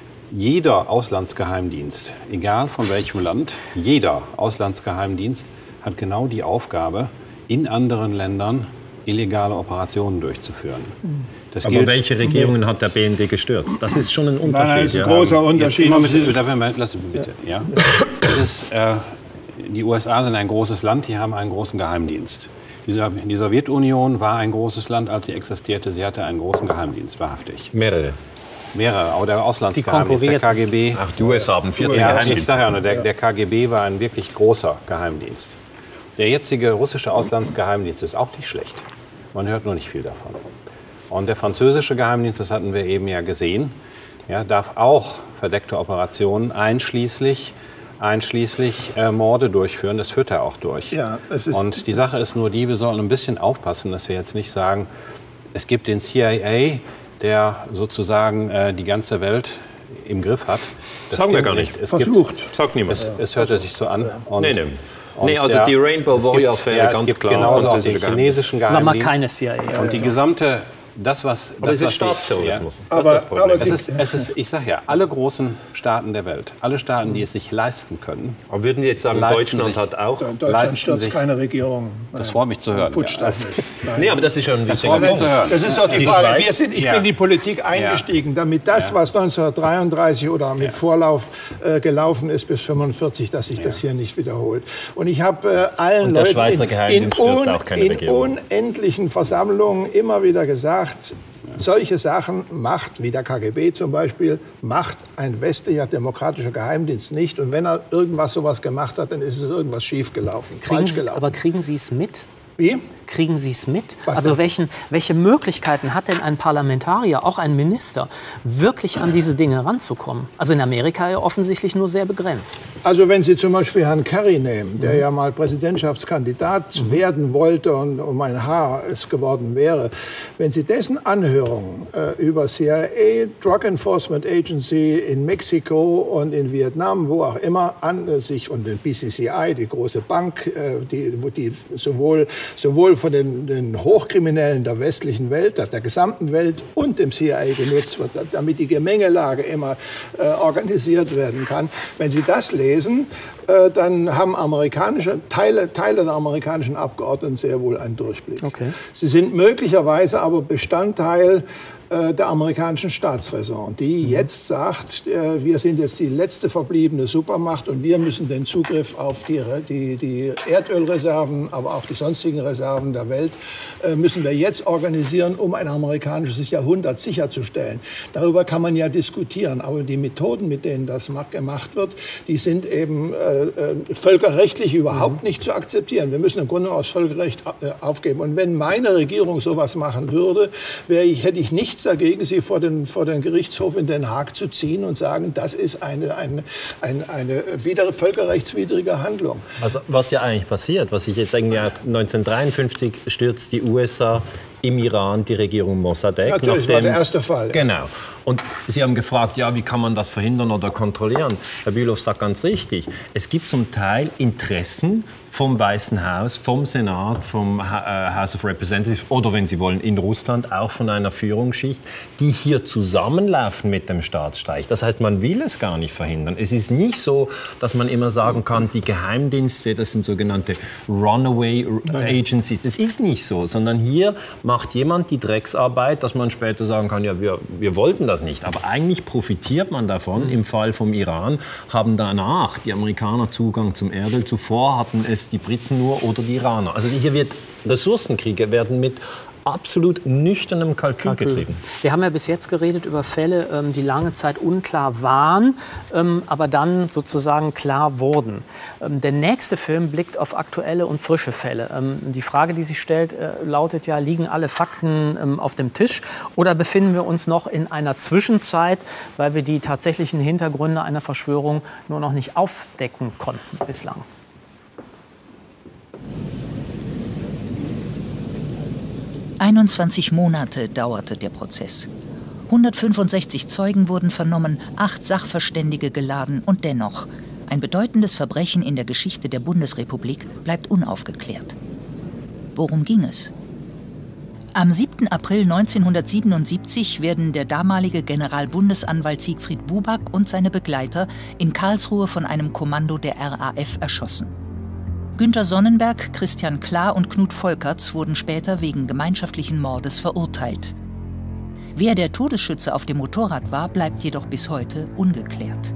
Jeder Auslandsgeheimdienst, egal von welchem Land, jeder Auslandsgeheimdienst hat genau die Aufgabe, in anderen Ländern illegale Operationen durchzuführen. Das Aber gilt, welche Regierungen nee. hat der B N D gestürzt? Das ist schon ein Unterschied. Nein, das ist ein großer Unterschied. Jetzt, mit, lassen Sie bitte. Ja. Das ist, äh, die U S A sind ein großes Land, die haben einen großen Geheimdienst. Die Sowjetunion war ein großes Land, als sie existierte. Sie hatte einen großen Geheimdienst, wahrhaftig. Mehrere. Mehrere, auch der Auslandsgeheimdienst, der K G B. Ach, die U S A haben vierzehn ja, Geheimdienste. Ich sage ja nur, der, der K G B war ein wirklich großer Geheimdienst. Der jetzige russische Auslandsgeheimdienst ist auch nicht schlecht. Man hört nur nicht viel davon. Und der französische Geheimdienst, das hatten wir eben ja gesehen, ja, darf auch verdeckte Operationen einschließlich, einschließlich äh, Morde durchführen. Das führt er auch durch. Ja, es ist Und die Sache ist nur die, wir sollen ein bisschen aufpassen, dass wir jetzt nicht sagen, es gibt den C I A, der sozusagen äh, die ganze Welt im Griff hat. Das sagen wir gar nicht. Es Versucht. Gibt, Sagt niemand. Es, es hörte sich so an. Und, nee, nee. und nee, also der, die Rainbow Warrior-Affäre, ja, ganz gibt klar. Genauso auch den chinesischen War mal Geheimdienst. keine C I A. Und die gesamte, das was... Aber das, es ist was Staatsterrorismus. Ja. Das Aber, ist das Problem. aber Es ist, es ist, ich sage ja, alle großen Staaten der Welt, alle Staaten, die es sich leisten können, Aber würden die jetzt sagen, leisten Deutschland sich- hat auch... Deutschland leisten stürzt sich- keine Regierung. das freut mich zu hören. Putscht Ja, das also- nicht. Nein. Nee, aber das ist schon ein wichtiger freut mich Punkt. zu hören. Das ist doch die, Die Frage. Schweiz? Wir sind, ich Ja. bin in die Politik eingestiegen, damit das, Ja. was neunzehnhundertdreiunddreißig oder mit Vorlauf äh, gelaufen ist bis fünfundvierzig, dass sich das hier nicht wiederholt. Und ich habe äh, allen Und der Leuten Schweizer in, in, Geheimdienst stürzt un, auch keine in Regierung. unendlichen Versammlungen immer wieder gesagt, solche Sachen macht, wie der K G B zum Beispiel, macht ein westlicher demokratischer Geheimdienst nicht. Und wenn er irgendwas sowas gemacht hat, dann ist es irgendwas schiefgelaufen, Kriegen falsch Sie, gelaufen. aber kriegen Sie es mit? Wie? Kriegen Sie es mit? Was Also denn? welchen, welche Möglichkeiten hat denn ein Parlamentarier, auch ein Minister, wirklich an diese Dinge ranzukommen? Also in Amerika ja offensichtlich nur sehr begrenzt. Also wenn Sie zum Beispiel Herrn Kerry nehmen, der ja mal Präsidentschaftskandidat werden wollte und um ein Haar es geworden wäre, wenn Sie dessen Anhörungen äh, über C I A, Drug Enforcement Agency in Mexiko und in Vietnam, wo auch immer, an äh, sich und den B C C I, die große Bank, äh, die, wo die sowohl, sowohl von den, den Hochkriminellen der westlichen Welt, der, der gesamten Welt und dem C I A genutzt wird, damit die Gemengelage immer äh, organisiert werden kann. Wenn Sie das lesen, äh, dann haben amerikanische Teile, Teile der amerikanischen Abgeordneten sehr wohl einen Durchblick. Okay. Sie sind möglicherweise aber Bestandteil äh, der amerikanischen Staatsräson, die Mhm. jetzt sagt, äh, wir sind jetzt die letzte verbliebene Supermacht und wir müssen den Zugriff auf die, die, die Erdölreserven, aber auch die sonstigen Reserven der Welt, äh, müssen wir jetzt organisieren, um ein amerikanisches Jahrhundert sicherzustellen. Darüber kann man ja diskutieren, aber die Methoden, mit denen das ma- gemacht wird, die sind eben äh, äh, völkerrechtlich überhaupt nicht zu akzeptieren. Wir müssen im Grunde aus Völkerrecht äh, aufgeben. Und wenn meine Regierung sowas machen würde, wäre ich, hätte ich nichts dagegen, sie vor den, vor den Gerichtshof in Den Haag zu ziehen und sagen, das ist eine, eine, eine, eine wieder völkerrechtswidrige Handlung. Also was ja eigentlich passiert, was ich jetzt irgendwie neunzehnhundertdreiundfünfzig stürzt die U S A im Iran die Regierung Mossadegh. Natürlich, das war der erste Fall. Genau. Und Sie haben gefragt, ja, wie kann man das verhindern oder kontrollieren? Herr Bülow sagt ganz richtig, es gibt zum Teil Interessen vom Weißen Haus, vom Senat, vom House of Representatives oder, wenn Sie wollen, in Russland auch von einer Führungsschicht, die hier zusammenlaufen mit dem Staatsstreich. Das heißt, man will es gar nicht verhindern. Es ist nicht so, dass man immer sagen kann, die Geheimdienste, das sind sogenannte Runaway Agencies. Das ist nicht so, sondern hier macht jemand die Drecksarbeit, dass man später sagen kann, ja, wir, wir wollten das nicht. Aber eigentlich profitiert man davon. Im Fall vom Iran haben danach die Amerikaner Zugang zum Erdöl. Zuvor hatten es die Briten nur oder die Iraner. Also hier wird Ressourcenkriege werden mit absolut nüchternem Kalkül, Kalkül getrieben. Wir haben ja bis jetzt geredet über Fälle, ähm, die lange Zeit unklar waren, ähm, aber dann sozusagen klar wurden. Ähm, der nächste Film blickt auf aktuelle und frische Fälle. Ähm, die Frage, die sich stellt, äh, lautet ja, liegen alle Fakten ähm, auf dem Tisch oder befinden wir uns noch in einer Zwischenzeit, weil wir die tatsächlichen Hintergründe einer Verschwörung nur noch nicht aufdecken konnten bislang? einundzwanzig Monate dauerte der Prozess. hundertfünfundsechzig Zeugen wurden vernommen, acht Sachverständige geladen und dennoch, ein bedeutendes Verbrechen in der Geschichte der Bundesrepublik bleibt unaufgeklärt. Worum ging es? Am siebten April neunzehnhundertsiebenundsiebzig werden der damalige Generalbundesanwalt Siegfried Buback und seine Begleiter in Karlsruhe von einem Kommando der R A F erschossen. Günter Sonnenberg, Christian Klar und Knut Volkerts wurden später wegen gemeinschaftlichen Mordes verurteilt. Wer der Todesschütze auf dem Motorrad war, bleibt jedoch bis heute ungeklärt.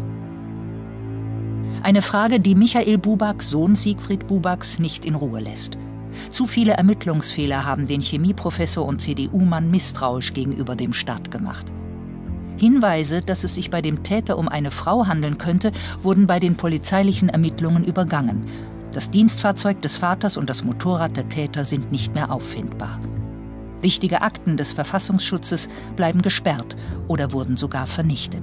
Eine Frage, die Michael Buback, Sohn Siegfried Bubacks, nicht in Ruhe lässt. Zu viele Ermittlungsfehler haben den Chemieprofessor und C D U-Mann misstrauisch gegenüber dem Staat gemacht. Hinweise, dass es sich bei dem Täter um eine Frau handeln könnte, wurden bei den polizeilichen Ermittlungen übergangen. Das Dienstfahrzeug des Vaters und das Motorrad der Täter sind nicht mehr auffindbar. Wichtige Akten des Verfassungsschutzes bleiben gesperrt oder wurden sogar vernichtet.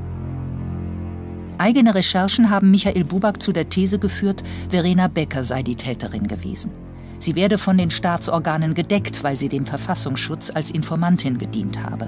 Eigene Recherchen haben Michael Buback zu der These geführt, Verena Becker sei die Täterin gewesen. Sie werde von den Staatsorganen gedeckt, weil sie dem Verfassungsschutz als Informantin gedient habe.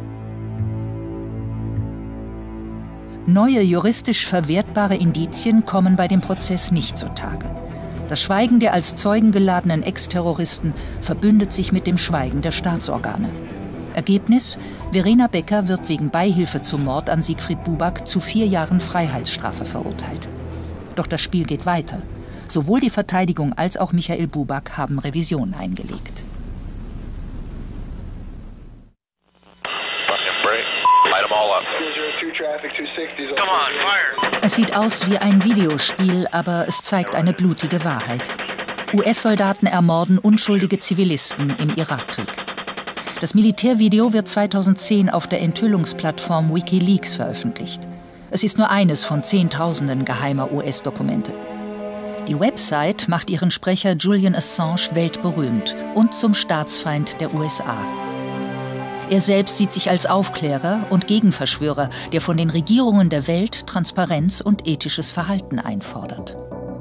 Neue juristisch verwertbare Indizien kommen bei dem Prozess nicht zutage. Das Schweigen der als Zeugen geladenen Ex-Terroristen verbündet sich mit dem Schweigen der Staatsorgane. Ergebnis: Verena Becker wird wegen Beihilfe zum Mord an Siegfried Buback zu vier Jahren Freiheitsstrafe verurteilt. Doch das Spiel geht weiter. Sowohl die Verteidigung als auch Michael Buback haben Revision eingelegt. Es sieht aus wie ein Videospiel, aber es zeigt eine blutige Wahrheit. U S-Soldaten ermorden unschuldige Zivilisten im Irakkrieg. Das Militärvideo wird zweitausendzehn auf der Enthüllungsplattform WikiLeaks veröffentlicht. Es ist nur eines von Zehntausenden geheimer U S-Dokumente. Die Website macht ihren Sprecher Julian Assange weltberühmt und zum Staatsfeind der U S A. Er selbst sieht sich als Aufklärer und Gegenverschwörer, der von den Regierungen der Welt Transparenz und ethisches Verhalten einfordert.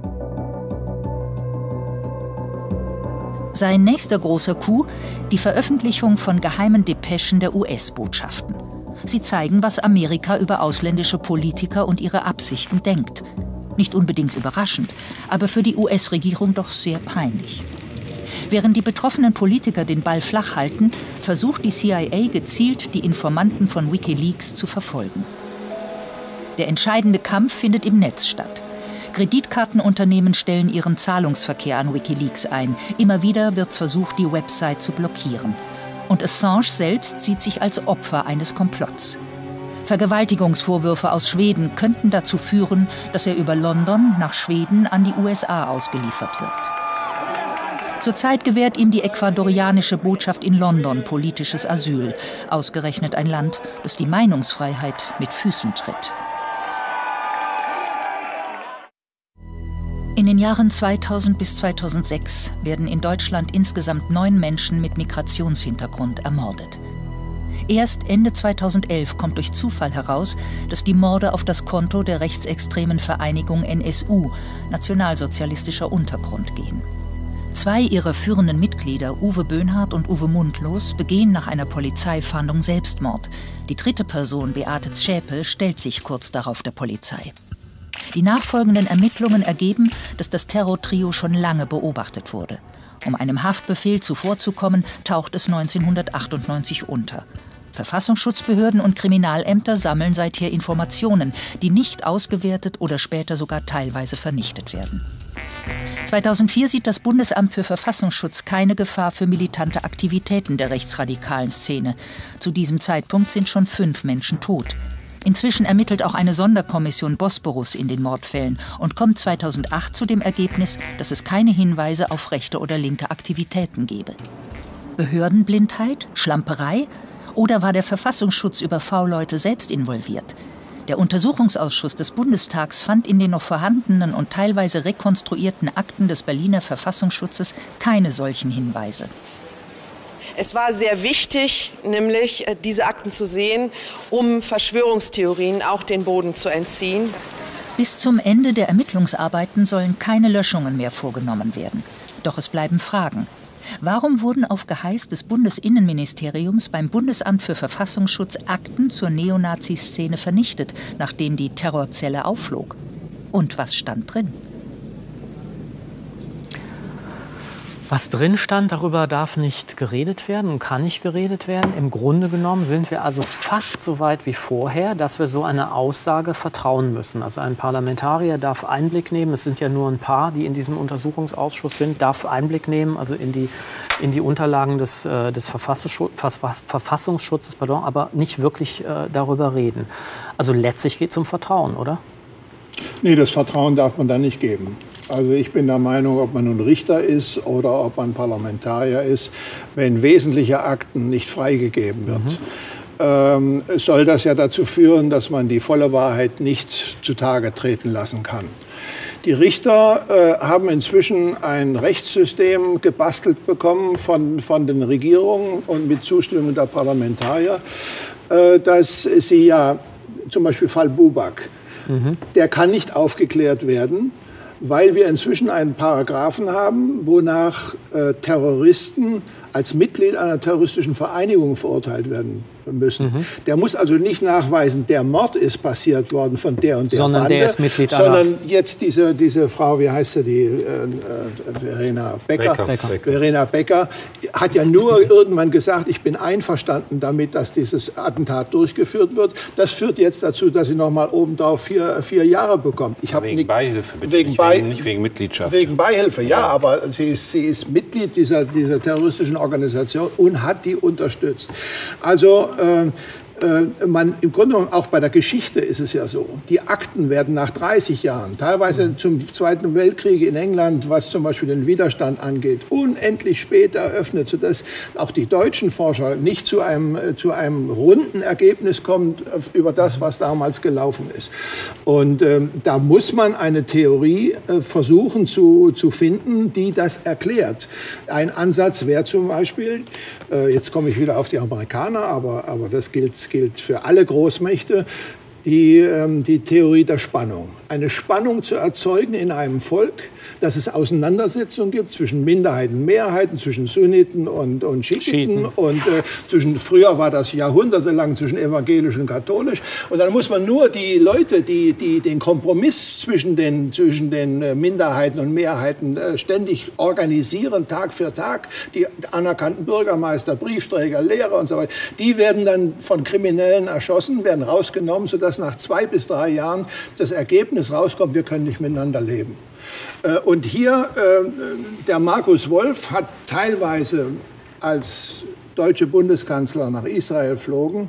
Sein nächster großer Coup: die Veröffentlichung von geheimen Depeschen der U S-Botschaften. Sie zeigen, was Amerika über ausländische Politiker und ihre Absichten denkt. Nicht unbedingt überraschend, aber für die U S-Regierung doch sehr peinlich. Während die betroffenen Politiker den Ball flach halten, versucht die C I A gezielt, die Informanten von WikiLeaks zu verfolgen. Der entscheidende Kampf findet im Netz statt. Kreditkartenunternehmen stellen ihren Zahlungsverkehr an WikiLeaks ein. Immer wieder wird versucht, die Website zu blockieren. Und Assange selbst sieht sich als Opfer eines Komplotts. Vergewaltigungsvorwürfe aus Schweden könnten dazu führen, dass er über London nach Schweden an die U S A ausgeliefert wird. Zurzeit gewährt ihm die ecuadorianische Botschaft in London politisches Asyl. Ausgerechnet ein Land, das die Meinungsfreiheit mit Füßen tritt. In den Jahren zweitausend bis zweitausendsechs werden in Deutschland insgesamt neun Menschen mit Migrationshintergrund ermordet. Erst Ende zweitausendelf kommt durch Zufall heraus, dass die Morde auf das Konto der rechtsextremen Vereinigung N S U, Nationalsozialistischer Untergrund, gehen. Zwei ihrer führenden Mitglieder, Uwe Böhnhardt und Uwe Mundlos, begehen nach einer Polizeifahndung Selbstmord. Die dritte Person, Beate Zschäpe, stellt sich kurz darauf der Polizei. Die nachfolgenden Ermittlungen ergeben, dass das Terrortrio schon lange beobachtet wurde. Um einem Haftbefehl zuvorzukommen, taucht es neunzehnhundertachtundneunzig unter. Verfassungsschutzbehörden und Kriminalämter sammeln seither Informationen, die nicht ausgewertet oder später sogar teilweise vernichtet werden. zweitausendvier sieht das Bundesamt für Verfassungsschutz keine Gefahr für militante Aktivitäten der rechtsradikalen Szene. Zu diesem Zeitpunkt sind schon fünf Menschen tot. Inzwischen ermittelt auch eine Sonderkommission Bosporus in den Mordfällen und kommt zweitausendacht zu dem Ergebnis, dass es keine Hinweise auf rechte oder linke Aktivitäten gebe. Behördenblindheit? Schlamperei? Oder war der Verfassungsschutz über V-Leute selbst involviert? Der Untersuchungsausschuss des Bundestags fand in den noch vorhandenen und teilweise rekonstruierten Akten des Berliner Verfassungsschutzes keine solchen Hinweise. Es war sehr wichtig, nämlich diese Akten zu sehen, um Verschwörungstheorien auch den Boden zu entziehen. Bis zum Ende der Ermittlungsarbeiten sollen keine Löschungen mehr vorgenommen werden. Doch es bleiben Fragen. Warum wurden auf Geheiß des Bundesinnenministeriums beim Bundesamt für Verfassungsschutz Akten zur Neonazi-Szene vernichtet, nachdem die Terrorzelle aufflog? Und was stand drin? Was drin stand, darüber darf nicht geredet werden und kann nicht geredet werden. Im Grunde genommen sind wir also fast so weit wie vorher, dass wir so eine Aussage vertrauen müssen. Also ein Parlamentarier darf Einblick nehmen, es sind ja nur ein paar, die in diesem Untersuchungsausschuss sind, darf Einblick nehmen, also in die, in die Unterlagen des, äh, des Verfassungsschutz, Verfassungsschutzes, pardon, aber nicht wirklich äh, darüber reden. Also letztlich geht es um Vertrauen, oder? Nee, das Vertrauen darf man da nicht geben. Also ich bin der Meinung, ob man nun Richter ist oder ob man Parlamentarier ist, wenn wesentliche Akten nicht freigegeben wird, mhm. ähm, soll das ja dazu führen, dass man die volle Wahrheit nicht zutage treten lassen kann. Die Richter äh, haben inzwischen ein Rechtssystem gebastelt bekommen von, von den Regierungen und mit Zustimmung der Parlamentarier, äh, dass sie ja, zum Beispiel Fall Buback, mhm. der kann nicht aufgeklärt werden, weil wir inzwischen einen Paragraphen haben, wonach äh, Terroristen als Mitglied einer terroristischen Vereinigung verurteilt werden müssen. Mhm. Der muss also nicht nachweisen, der Mord ist passiert worden von der und der sondern Bande, der ist Mitglied einer. Sondern jetzt diese, diese Frau, wie heißt sie, die äh, äh, Verena Becker, Becker. Becker. Verena Becker, hat ja nur irgendwann gesagt, ich bin einverstanden damit, dass dieses Attentat durchgeführt wird. Das führt jetzt dazu, dass sie noch mal obendrauf vier, vier Jahre bekommt. Ich wegen nicht, Beihilfe, bitte. Wegen nicht, Bei, wegen, nicht wegen Mitgliedschaft. Wegen Beihilfe, ja, ja. aber sie ist, sie ist Mitglied dieser, dieser terroristischen Organisation und hat die unterstützt. Also äh, äh, man, im Grunde genommen auch bei der Geschichte ist es ja so, die Akten werden nach dreißig Jahren, teilweise mhm. zum Zweiten Weltkrieg in England, was zum Beispiel den Widerstand angeht, unendlich spät eröffnet, sodass auch die deutschen Forscher nicht zu einem, äh, zu einem runden Ergebnis kommen über das, was damals gelaufen ist. Und ähm, da muss man eine Theorie äh, versuchen zu, zu finden, die das erklärt. Ein Ansatz wäre zum Beispiel, äh, jetzt komme ich wieder auf die Amerikaner, aber, aber das gilt gilt für alle Großmächte, die, ähm, die Theorie der Spannung. Eine Spannung zu erzeugen in einem Volk, dass es Auseinandersetzungen gibt zwischen Minderheiten und Mehrheiten, zwischen Sunniten und, und Schiiten. Und äh, zwischen, früher war das jahrhundertelang zwischen evangelisch und katholisch. Und dann muss man nur die Leute, die, die den Kompromiss zwischen den, zwischen den Minderheiten und Mehrheiten äh, ständig organisieren, Tag für Tag, die anerkannten Bürgermeister, Briefträger, Lehrer und so weiter, die werden dann von Kriminellen erschossen, werden rausgenommen, sodass nach zwei bis drei Jahren das Ergebnis rauskommt, wir können nicht miteinander leben. Und hier, der Markus Wolf hat teilweise als deutsche Bundeskanzler nach Israel flogen,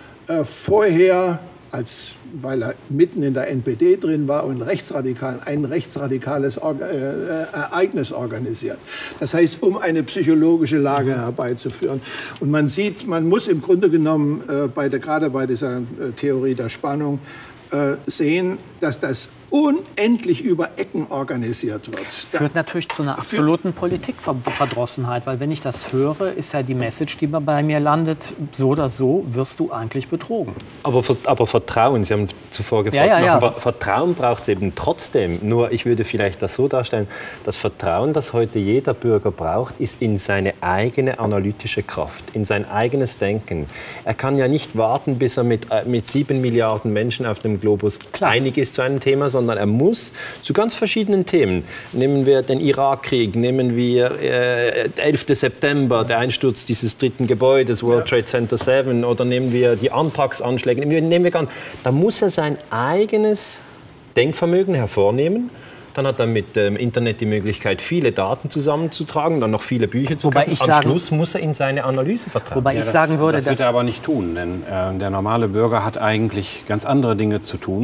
vorher, als, weil er mitten in der N P D drin war und rechtsradikal, ein rechtsradikales Ereignis organisiert. Das heißt, um eine psychologische Lage herbeizuführen. Und man sieht, man muss im Grunde genommen, bei der, gerade bei dieser Theorie der Spannung, sehen, dass das unendlich über Ecken organisiert wird. Führt natürlich zu einer absoluten Politikverdrossenheit, weil wenn ich das höre, ist ja die Message, die bei mir landet, so oder so wirst du eigentlich betrogen. Aber, aber Vertrauen, Sie haben zuvor gefragt, ja, ja, ja. Vertrauen braucht es eben trotzdem. Nur ich würde vielleicht das so darstellen, das Vertrauen, das heute jeder Bürger braucht, ist in seine eigene analytische Kraft, in sein eigenes Denken. Er kann ja nicht warten, bis er mit, mit sieben Milliarden Menschen auf dem Globus Klar. einig ist zu einem Thema, sondern sondern er muss zu ganz verschiedenen Themen, nehmen wir den Irakkrieg, nehmen wir äh, elften September, der Einsturz dieses dritten Gebäudes, World Trade Center sieben, oder nehmen wir die Antragsanschläge, nehmen wir ganz, da muss er sein eigenes Denkvermögen hervornehmen. Dann hat er mit dem Internet die Möglichkeit, viele Daten zusammenzutragen, dann noch viele Bücher zu wobei kaufen. Ich Am sagen, Schluss muss er in seine Analyse vertrauen. Wobei ja, ich das, sagen würde, das wird er aber nicht tun, denn äh, der normale Bürger hat eigentlich ganz andere Dinge zu tun,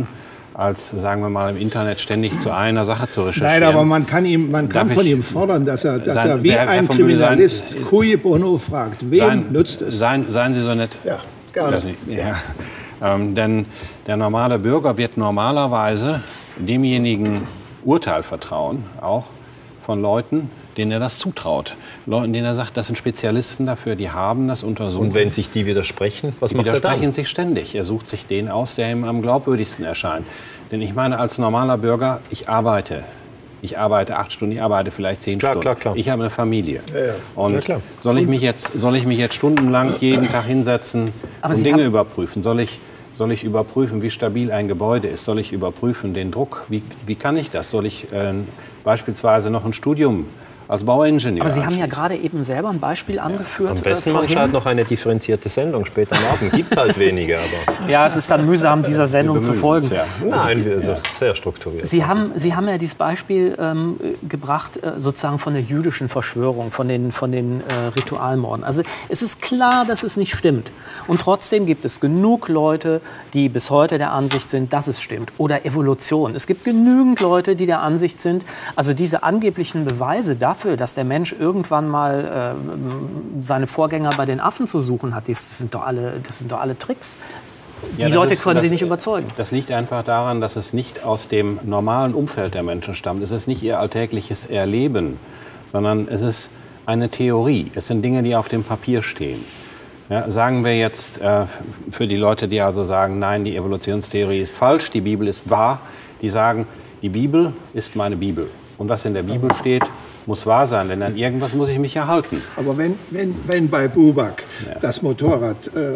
als, sagen wir mal, im Internet ständig zu einer Sache zu recherchieren. Nein, aber man kann, ihm, man kann von ihm fordern, dass er, dass sein, er wie ein Kriminalist sein, cui bono fragt. Wem sein, nutzt es? Seien, seien Sie so nett. Ja, gerne. Ja. Ähm, denn der normale Bürger wird normalerweise demjenigen Urteil vertrauen, auch von Leuten, denen er das zutraut. Leuten, denen er sagt, das sind Spezialisten dafür, die haben das untersucht. Und wenn sich die widersprechen, was die macht er dann? widersprechen sich ständig. Er sucht sich den aus, der ihm am glaubwürdigsten erscheint. Denn ich meine, als normaler Bürger, ich arbeite. Ich arbeite acht Stunden, ich arbeite vielleicht zehn klar, Stunden. Klar, klar. Ich habe eine Familie. Ja, ja. Und ja, klar. Soll, ich mich jetzt, soll ich mich jetzt stundenlang jeden Tag hinsetzen Aber und Sie Dinge haben überprüfen? Soll ich, soll ich überprüfen, wie stabil ein Gebäude ist? Soll ich überprüfen den Druck? Wie, wie kann ich das? Soll ich äh, beispielsweise noch ein Studium als Bauingenieur Aber Sie haben ja anschließen? gerade eben selber ein Beispiel angeführt. Am besten äh, man schaut noch eine differenzierte Sendung später am Abend. Gibt halt wenige, aber... Ja, es ist dann mühsam, dieser Sendung zu folgen. Uns, ja. Nein, wir, das ist sehr strukturiert. Sie haben, Sie haben ja dieses Beispiel ähm, gebracht, äh, sozusagen von der jüdischen Verschwörung, von den, von den äh, Ritualmorden. Also es ist klar, dass es nicht stimmt. Und trotzdem gibt es genug Leute, die bis heute der Ansicht sind, dass es stimmt. Oder Evolution. Es gibt genügend Leute, die der Ansicht sind, also diese angeblichen Beweise dafür, dass der Mensch irgendwann mal äh, seine Vorgänger bei den Affen zu suchen hat, das sind doch alle, das sind doch alle Tricks. Die Ja, Leute ist, können das, Sie nicht überzeugen. Das liegt einfach daran, dass es nicht aus dem normalen Umfeld der Menschen stammt. Es ist nicht ihr alltägliches Erleben, sondern es ist eine Theorie. Es sind Dinge, die auf dem Papier stehen. Ja, sagen wir jetzt äh, für die Leute, die also sagen, nein, die Evolutionstheorie ist falsch, die Bibel ist wahr, die sagen, die Bibel ist meine Bibel. Und was in der Bibel steht, muss wahr sein, denn an irgendwas muss ich mich ja halten. Aber wenn, wenn, wenn bei Buback ja. das Motorrad äh,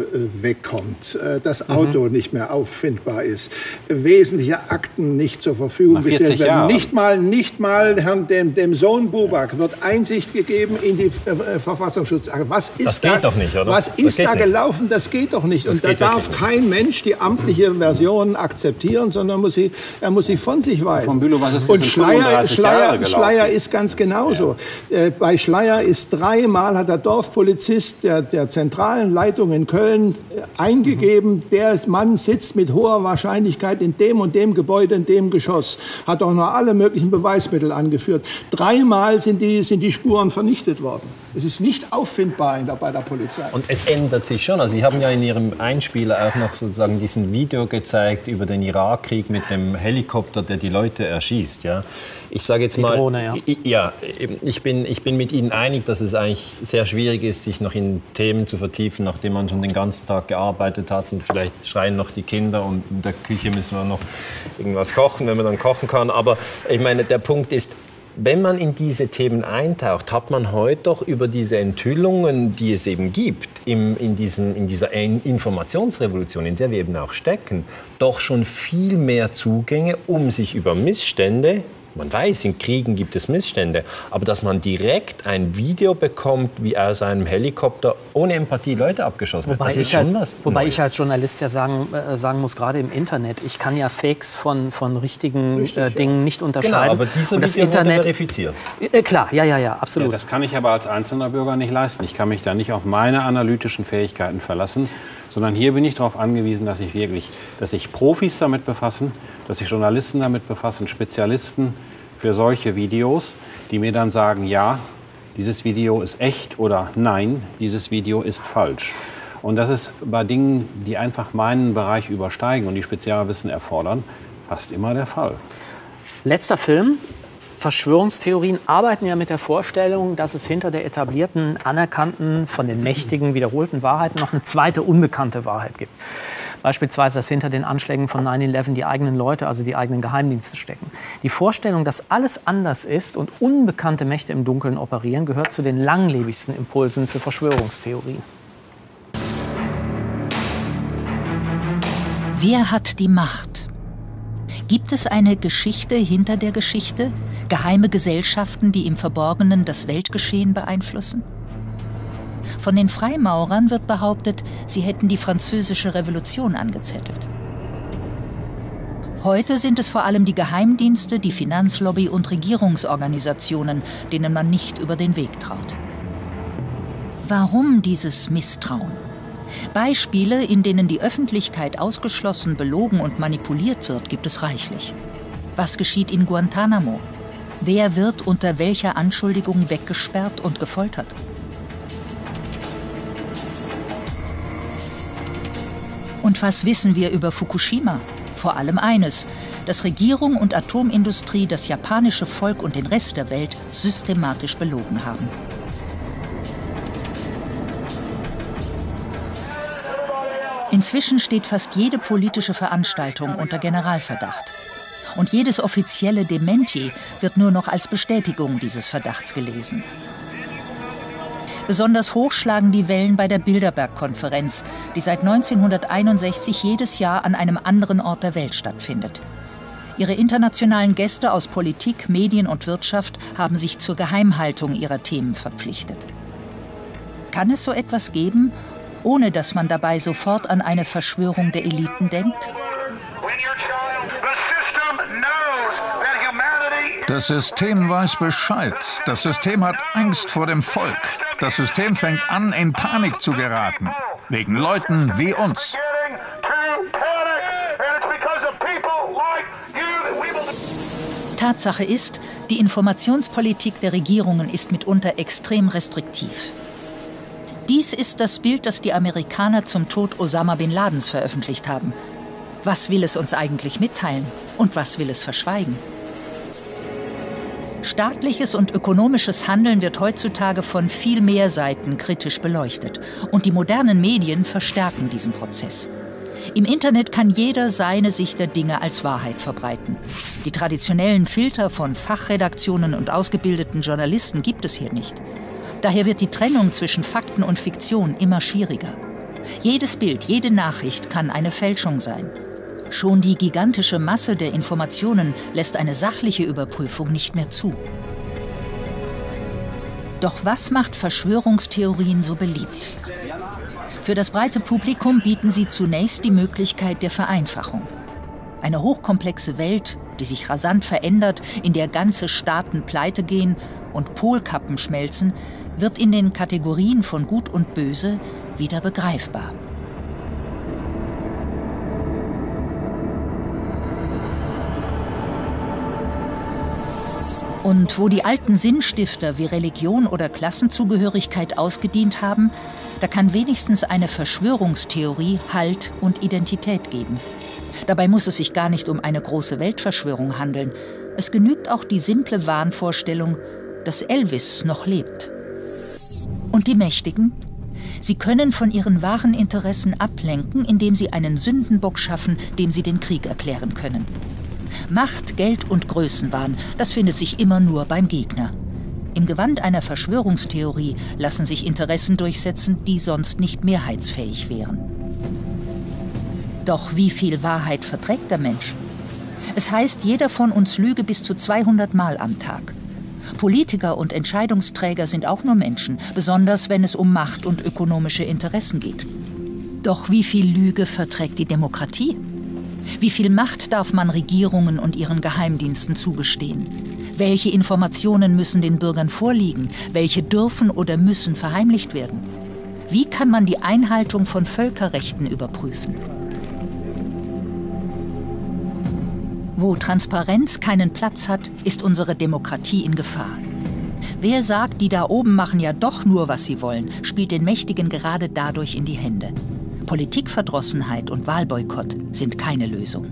wegkommt, äh, das Auto mhm. nicht mehr auffindbar ist, wesentliche Akten nicht zur Verfügung gestellt werden, Jahren. nicht mal, nicht mal Herrn, dem, dem Sohn Buback wird Einsicht gegeben in die äh, Verfassungsschutzakte. Was ist das geht da, doch nicht, oder? Was das ist da nicht. gelaufen? Das geht doch nicht. Das Und da darf kein Mensch die amtliche Version akzeptieren, sondern muss sie, er muss sie von sich weisen. Von Bülow, was ist Und Schleier, Schleier, Schleier ist ganz genauso. Ja. Äh, bei Schleier ist dreimal hat der Dorfpolizist der, der zentralen Leitung in Köln äh, eingegeben, mhm. der Mann sitzt mit hoher Wahrscheinlichkeit in dem und dem Gebäude, in dem Geschoss. Hat auch noch alle möglichen Beweismittel angeführt. Dreimal sind die, sind die Spuren vernichtet worden. Es ist nicht auffindbar in der, bei der Polizei. Und es ändert sich schon. Also Sie haben ja in Ihrem Einspieler auch noch sozusagen diesen Video gezeigt über den Irakkrieg mit dem Helikopter, der die Leute erschießt. Ja? Ich sage jetzt die mal, Drohne, ja. Ich, ja, ich bin, ich bin mit Ihnen einig, dass es eigentlich sehr schwierig ist, sich noch in Themen zu vertiefen, nachdem man schon den ganzen Tag gearbeitet hat und vielleicht schreien noch die Kinder und in der Küche müssen wir noch irgendwas kochen, wenn man dann kochen kann. Aber ich meine, der Punkt ist, wenn man in diese Themen eintaucht, hat man heute doch über diese Enthüllungen, die es eben gibt, im, in, diesem, in dieser Informationsrevolution, in der wir eben auch stecken, doch schon viel mehr Zugänge, um sich über Missstände, man weiß, in Kriegen gibt es Missstände, aber dass man direkt ein Video bekommt, wie aus einem Helikopter ohne Empathie Leute abgeschossen werden, das ist schon was Wobei Neues. ich als Journalist ja sagen, äh, sagen muss, gerade im Internet, ich kann ja Fakes von, von richtigen Richtig, äh, Dingen ja. nicht unterscheiden. Genau, aber dieser und das Video Internet wurde verifiziert. Äh, klar, ja, ja, ja, absolut. Ja, das kann ich aber als einzelner Bürger nicht leisten. Ich kann mich da nicht auf meine analytischen Fähigkeiten verlassen, sondern hier bin ich darauf angewiesen, dass sich wirklich, dass sich Profis damit befassen, dass sich Journalisten damit befassen, Spezialisten für solche Videos, die mir dann sagen, ja, dieses Video ist echt oder nein, dieses Video ist falsch. Und das ist bei Dingen, die einfach meinen Bereich übersteigen und die Spezialwissen erfordern, fast immer der Fall. Letzter Film. Verschwörungstheorien arbeiten ja mit der Vorstellung, dass es hinter der etablierten, anerkannten, von den Mächtigen wiederholten Wahrheit noch eine zweite unbekannte Wahrheit gibt. Beispielsweise, dass hinter den Anschlägen von neun elf die eigenen Leute, also die eigenen Geheimdienste stecken. Die Vorstellung, dass alles anders ist und unbekannte Mächte im Dunkeln operieren, gehört zu den langlebigsten Impulsen für Verschwörungstheorien. Wer hat die Macht? Gibt es eine Geschichte hinter der Geschichte? Geheime Gesellschaften, die im Verborgenen das Weltgeschehen beeinflussen? Von den Freimaurern wird behauptet, sie hätten die Französische Revolution angezettelt. Heute sind es vor allem die Geheimdienste, die Finanzlobby und Regierungsorganisationen, denen man nicht über den Weg traut. Warum dieses Misstrauen? Beispiele, in denen die Öffentlichkeit ausgeschlossen, belogen und manipuliert wird, gibt es reichlich. Was geschieht in Guantanamo? Wer wird unter welcher Anschuldigung weggesperrt und gefoltert? Und was wissen wir über Fukushima? Vor allem eines, dass Regierung und Atomindustrie das japanische Volk und den Rest der Welt systematisch belogen haben. Inzwischen steht fast jede politische Veranstaltung unter Generalverdacht. Und jedes offizielle Dementi wird nur noch als Bestätigung dieses Verdachts gelesen. Besonders hoch schlagen die Wellen bei der Bilderberg-Konferenz, die seit neunzehnhunderteinundsechzig jedes Jahr an einem anderen Ort der Welt stattfindet. Ihre internationalen Gäste aus Politik, Medien und Wirtschaft haben sich zur Geheimhaltung ihrer Themen verpflichtet. Kann es so etwas geben, ohne dass man dabei sofort an eine Verschwörung der Eliten denkt? Das System weiß Bescheid. Das System hat Angst vor dem Volk. Das System fängt an, in Panik zu geraten. Wegen Leuten wie uns. Tatsache ist, die Informationspolitik der Regierungen ist mitunter extrem restriktiv. Dies ist das Bild, das die Amerikaner zum Tod Osama bin Ladens veröffentlicht haben. Was will es uns eigentlich mitteilen und was will es verschweigen? Staatliches und ökonomisches Handeln wird heutzutage von viel mehr Seiten kritisch beleuchtet. Und die modernen Medien verstärken diesen Prozess. Im Internet kann jeder seine Sicht der Dinge als Wahrheit verbreiten. Die traditionellen Filter von Fachredaktionen und ausgebildeten Journalisten gibt es hier nicht. Daher wird die Trennung zwischen Fakten und Fiktion immer schwieriger. Jedes Bild, jede Nachricht kann eine Fälschung sein. Schon die gigantische Masse der Informationen lässt eine sachliche Überprüfung nicht mehr zu. Doch was macht Verschwörungstheorien so beliebt? Für das breite Publikum bieten sie zunächst die Möglichkeit der Vereinfachung. Eine hochkomplexe Welt, die sich rasant verändert, in der ganze Staaten pleite gehen und Polkappen schmelzen, wird in den Kategorien von Gut und Böse wieder begreifbar. Und wo die alten Sinnstifter wie Religion oder Klassenzugehörigkeit ausgedient haben, da kann wenigstens eine Verschwörungstheorie Halt und Identität geben. Dabei muss es sich gar nicht um eine große Weltverschwörung handeln. Es genügt auch die simple Wahnvorstellung, dass Elvis noch lebt. Und die Mächtigen? Sie können von ihren wahren Interessen ablenken, indem sie einen Sündenbock schaffen, dem sie den Krieg erklären können. Macht, Geld und Größenwahn, das findet sich immer nur beim Gegner. Im Gewand einer Verschwörungstheorie lassen sich Interessen durchsetzen, die sonst nicht mehrheitsfähig wären. Doch wie viel Wahrheit verträgt der Mensch? Es heißt, jeder von uns lüge bis zu zweihundert Mal am Tag. Politiker und Entscheidungsträger sind auch nur Menschen, besonders wenn es um Macht und ökonomische Interessen geht. Doch wie viel Lüge verträgt die Demokratie? Wie viel Macht darf man Regierungen und ihren Geheimdiensten zugestehen? Welche Informationen müssen den Bürgern vorliegen? Welche dürfen oder müssen verheimlicht werden? Wie kann man die Einhaltung von Völkerrechten überprüfen? Wo Transparenz keinen Platz hat, ist unsere Demokratie in Gefahr. Wer sagt, die da oben machen ja doch nur, was sie wollen, spielt den Mächtigen gerade dadurch in die Hände. Politikverdrossenheit und Wahlboykott sind keine Lösung.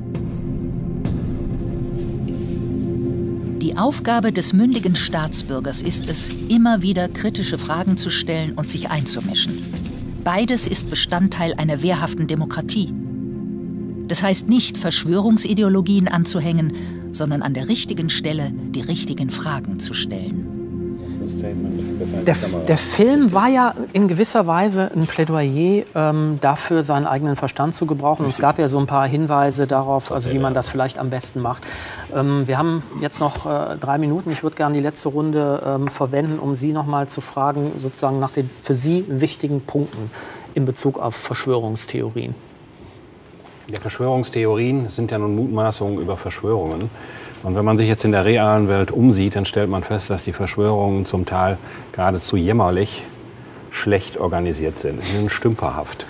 Die Aufgabe des mündigen Staatsbürgers ist es, immer wieder kritische Fragen zu stellen und sich einzumischen. Beides ist Bestandteil einer wehrhaften Demokratie. Das heißt nicht, Verschwörungsideologien anzuhängen, sondern an der richtigen Stelle die richtigen Fragen zu stellen. Der, der Film war ja in gewisser Weise ein Plädoyer ähm, dafür, seinen eigenen Verstand zu gebrauchen. Und es gab ja so ein paar Hinweise darauf, also wie man das vielleicht am besten macht. Ähm, wir haben jetzt noch äh, drei Minuten. Ich würde gerne die letzte Runde ähm, verwenden, um Sie noch mal zu fragen, sozusagen nach den für Sie wichtigen Punkten in Bezug auf Verschwörungstheorien. Ja, Verschwörungstheorien sind ja nun Mutmaßungen über Verschwörungen. Und wenn man sich jetzt in der realen Welt umsieht, dann stellt man fest, dass die Verschwörungen zum Teil geradezu jämmerlich schlecht organisiert sind, stümperhaft.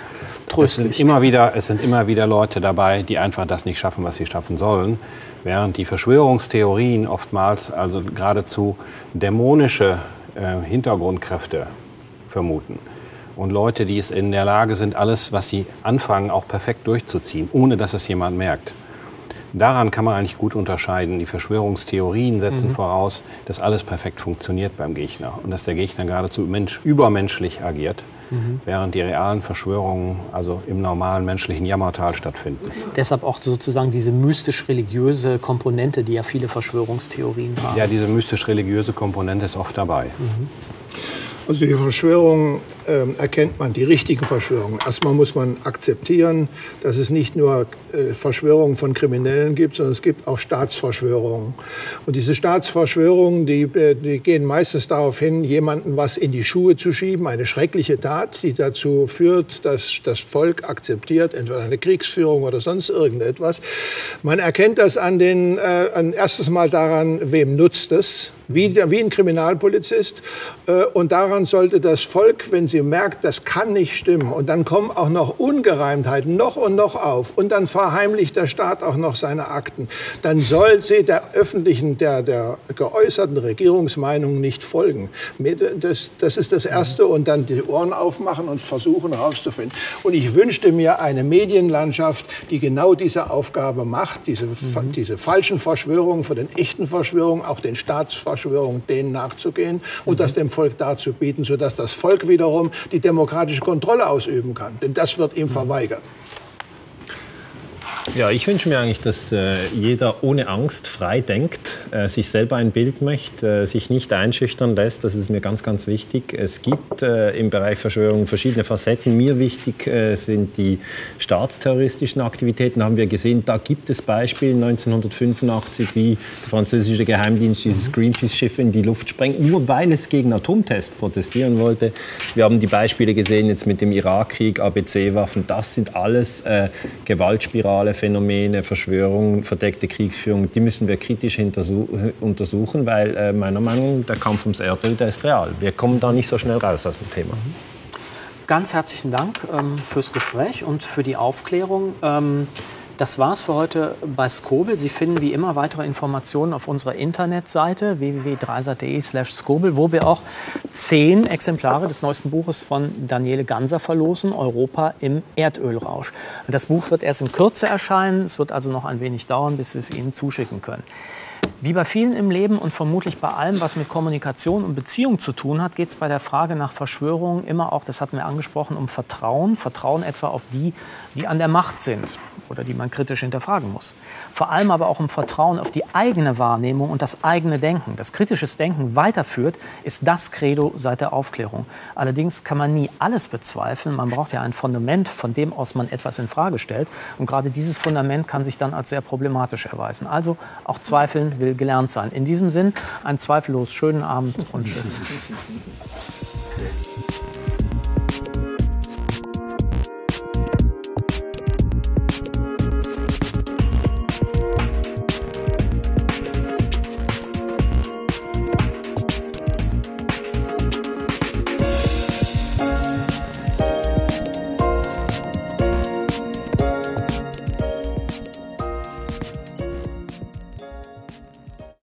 tröstlich. Es sind immer wieder, es sind immer wieder Leute dabei, die einfach das nicht schaffen, was sie schaffen sollen. Während die Verschwörungstheorien oftmals also geradezu dämonische äh, Hintergrundkräfte vermuten. Und Leute, die es in der Lage sind, alles, was sie anfangen, auch perfekt durchzuziehen, ohne dass es jemand merkt. Daran kann man eigentlich gut unterscheiden. Die Verschwörungstheorien setzen mhm. voraus, dass alles perfekt funktioniert beim Gegner und dass der Gegner geradezu mensch, übermenschlich agiert, mhm. während die realen Verschwörungen also im normalen menschlichen Jammertal stattfinden. Deshalb auch sozusagen diese mystisch-religiöse Komponente, die ja viele Verschwörungstheorien haben. Ja, diese mystisch-religiöse Komponente ist oft dabei. Mhm. Also die Verschwörungen äh, erkennt man, die richtigen Verschwörungen. Erstmal muss man akzeptieren, dass es nicht nur äh, Verschwörungen von Kriminellen gibt, sondern es gibt auch Staatsverschwörungen. Und diese Staatsverschwörungen, die, die gehen meistens darauf hin, jemandem was in die Schuhe zu schieben, eine schreckliche Tat, die dazu führt, dass das Volk akzeptiert, entweder eine Kriegsführung oder sonst irgendetwas. Man erkennt das an den, äh, an erstes Mal daran, wem nutzt es. Wie, wie ein Kriminalpolizist. Und daran sollte das Volk, wenn sie merkt, das kann nicht stimmen, und dann kommen auch noch Ungereimtheiten noch und noch auf, und dann verheimlicht der Staat auch noch seine Akten, dann soll sie der öffentlichen, der, der geäußerten Regierungsmeinung nicht folgen. Das, das ist das Erste. Und dann die Ohren aufmachen und versuchen herauszufinden. Und ich wünschte mir eine Medienlandschaft, die genau diese Aufgabe macht, diese, mhm. diese falschen Verschwörungen vor den echten Verschwörungen, auch den Staatsverschwörungen, denen nachzugehen und das dem Volk darzubieten, sodass das Volk wiederum die demokratische Kontrolle ausüben kann. Denn das wird ihm verweigert. Ja, ich wünsche mir eigentlich, dass äh, jeder ohne Angst frei denkt, äh, sich selber ein Bild macht, äh, sich nicht einschüchtern lässt. Das ist mir ganz, ganz wichtig. Es gibt äh, im Bereich Verschwörung verschiedene Facetten. Mir wichtig äh, sind die staatsterroristischen Aktivitäten. Haben wir gesehen, da gibt es Beispiele neunzehnhundertfünfundachtzig, wie der französische Geheimdienst dieses Greenpeace-Schiff in die Luft sprengt, nur weil es gegen Atomtests protestieren wollte. Wir haben die Beispiele gesehen jetzt mit dem Irakkrieg, A B C-Waffen. Das sind alles äh, Gewaltspirale, Phänomene, Verschwörungen, verdeckte Kriegsführung, die müssen wir kritisch untersuchen, weil äh, meiner Meinung nach der Kampf ums Erdöl, der ist real. Wir kommen da nicht so schnell raus aus dem Thema. Ganz herzlichen Dank ähm, fürs Gespräch und für die Aufklärung. Ähm, Das war's für heute bei Skobel. Sie finden wie immer weitere Informationen auf unserer Internetseite w w w punkt dreisat punkt de slash skobel, wo wir auch zehn Exemplare des neuesten Buches von Daniele Ganser verlosen, Europa im Erdölrausch. Und das Buch wird erst in Kürze erscheinen. Es wird also noch ein wenig dauern, bis wir es Ihnen zuschicken können. Wie bei vielen im Leben und vermutlich bei allem, was mit Kommunikation und Beziehung zu tun hat, geht es bei der Frage nach Verschwörungen immer auch, das hatten wir angesprochen, um Vertrauen. Vertrauen etwa auf die, die an der Macht sind oder die man kritisch hinterfragen muss. Vor allem aber auch um Vertrauen auf die eigene Wahrnehmung und das eigene Denken. Das kritisches Denken weiterführt, ist das Credo seit der Aufklärung. Allerdings kann man nie alles bezweifeln. Man braucht ja ein Fundament, von dem aus man etwas in Frage stellt. Und gerade dieses Fundament kann sich dann als sehr problematisch erweisen. Also auch Zweifeln will gelernt sein. In diesem Sinn, einen zweifellos schönen Abend und tschüss.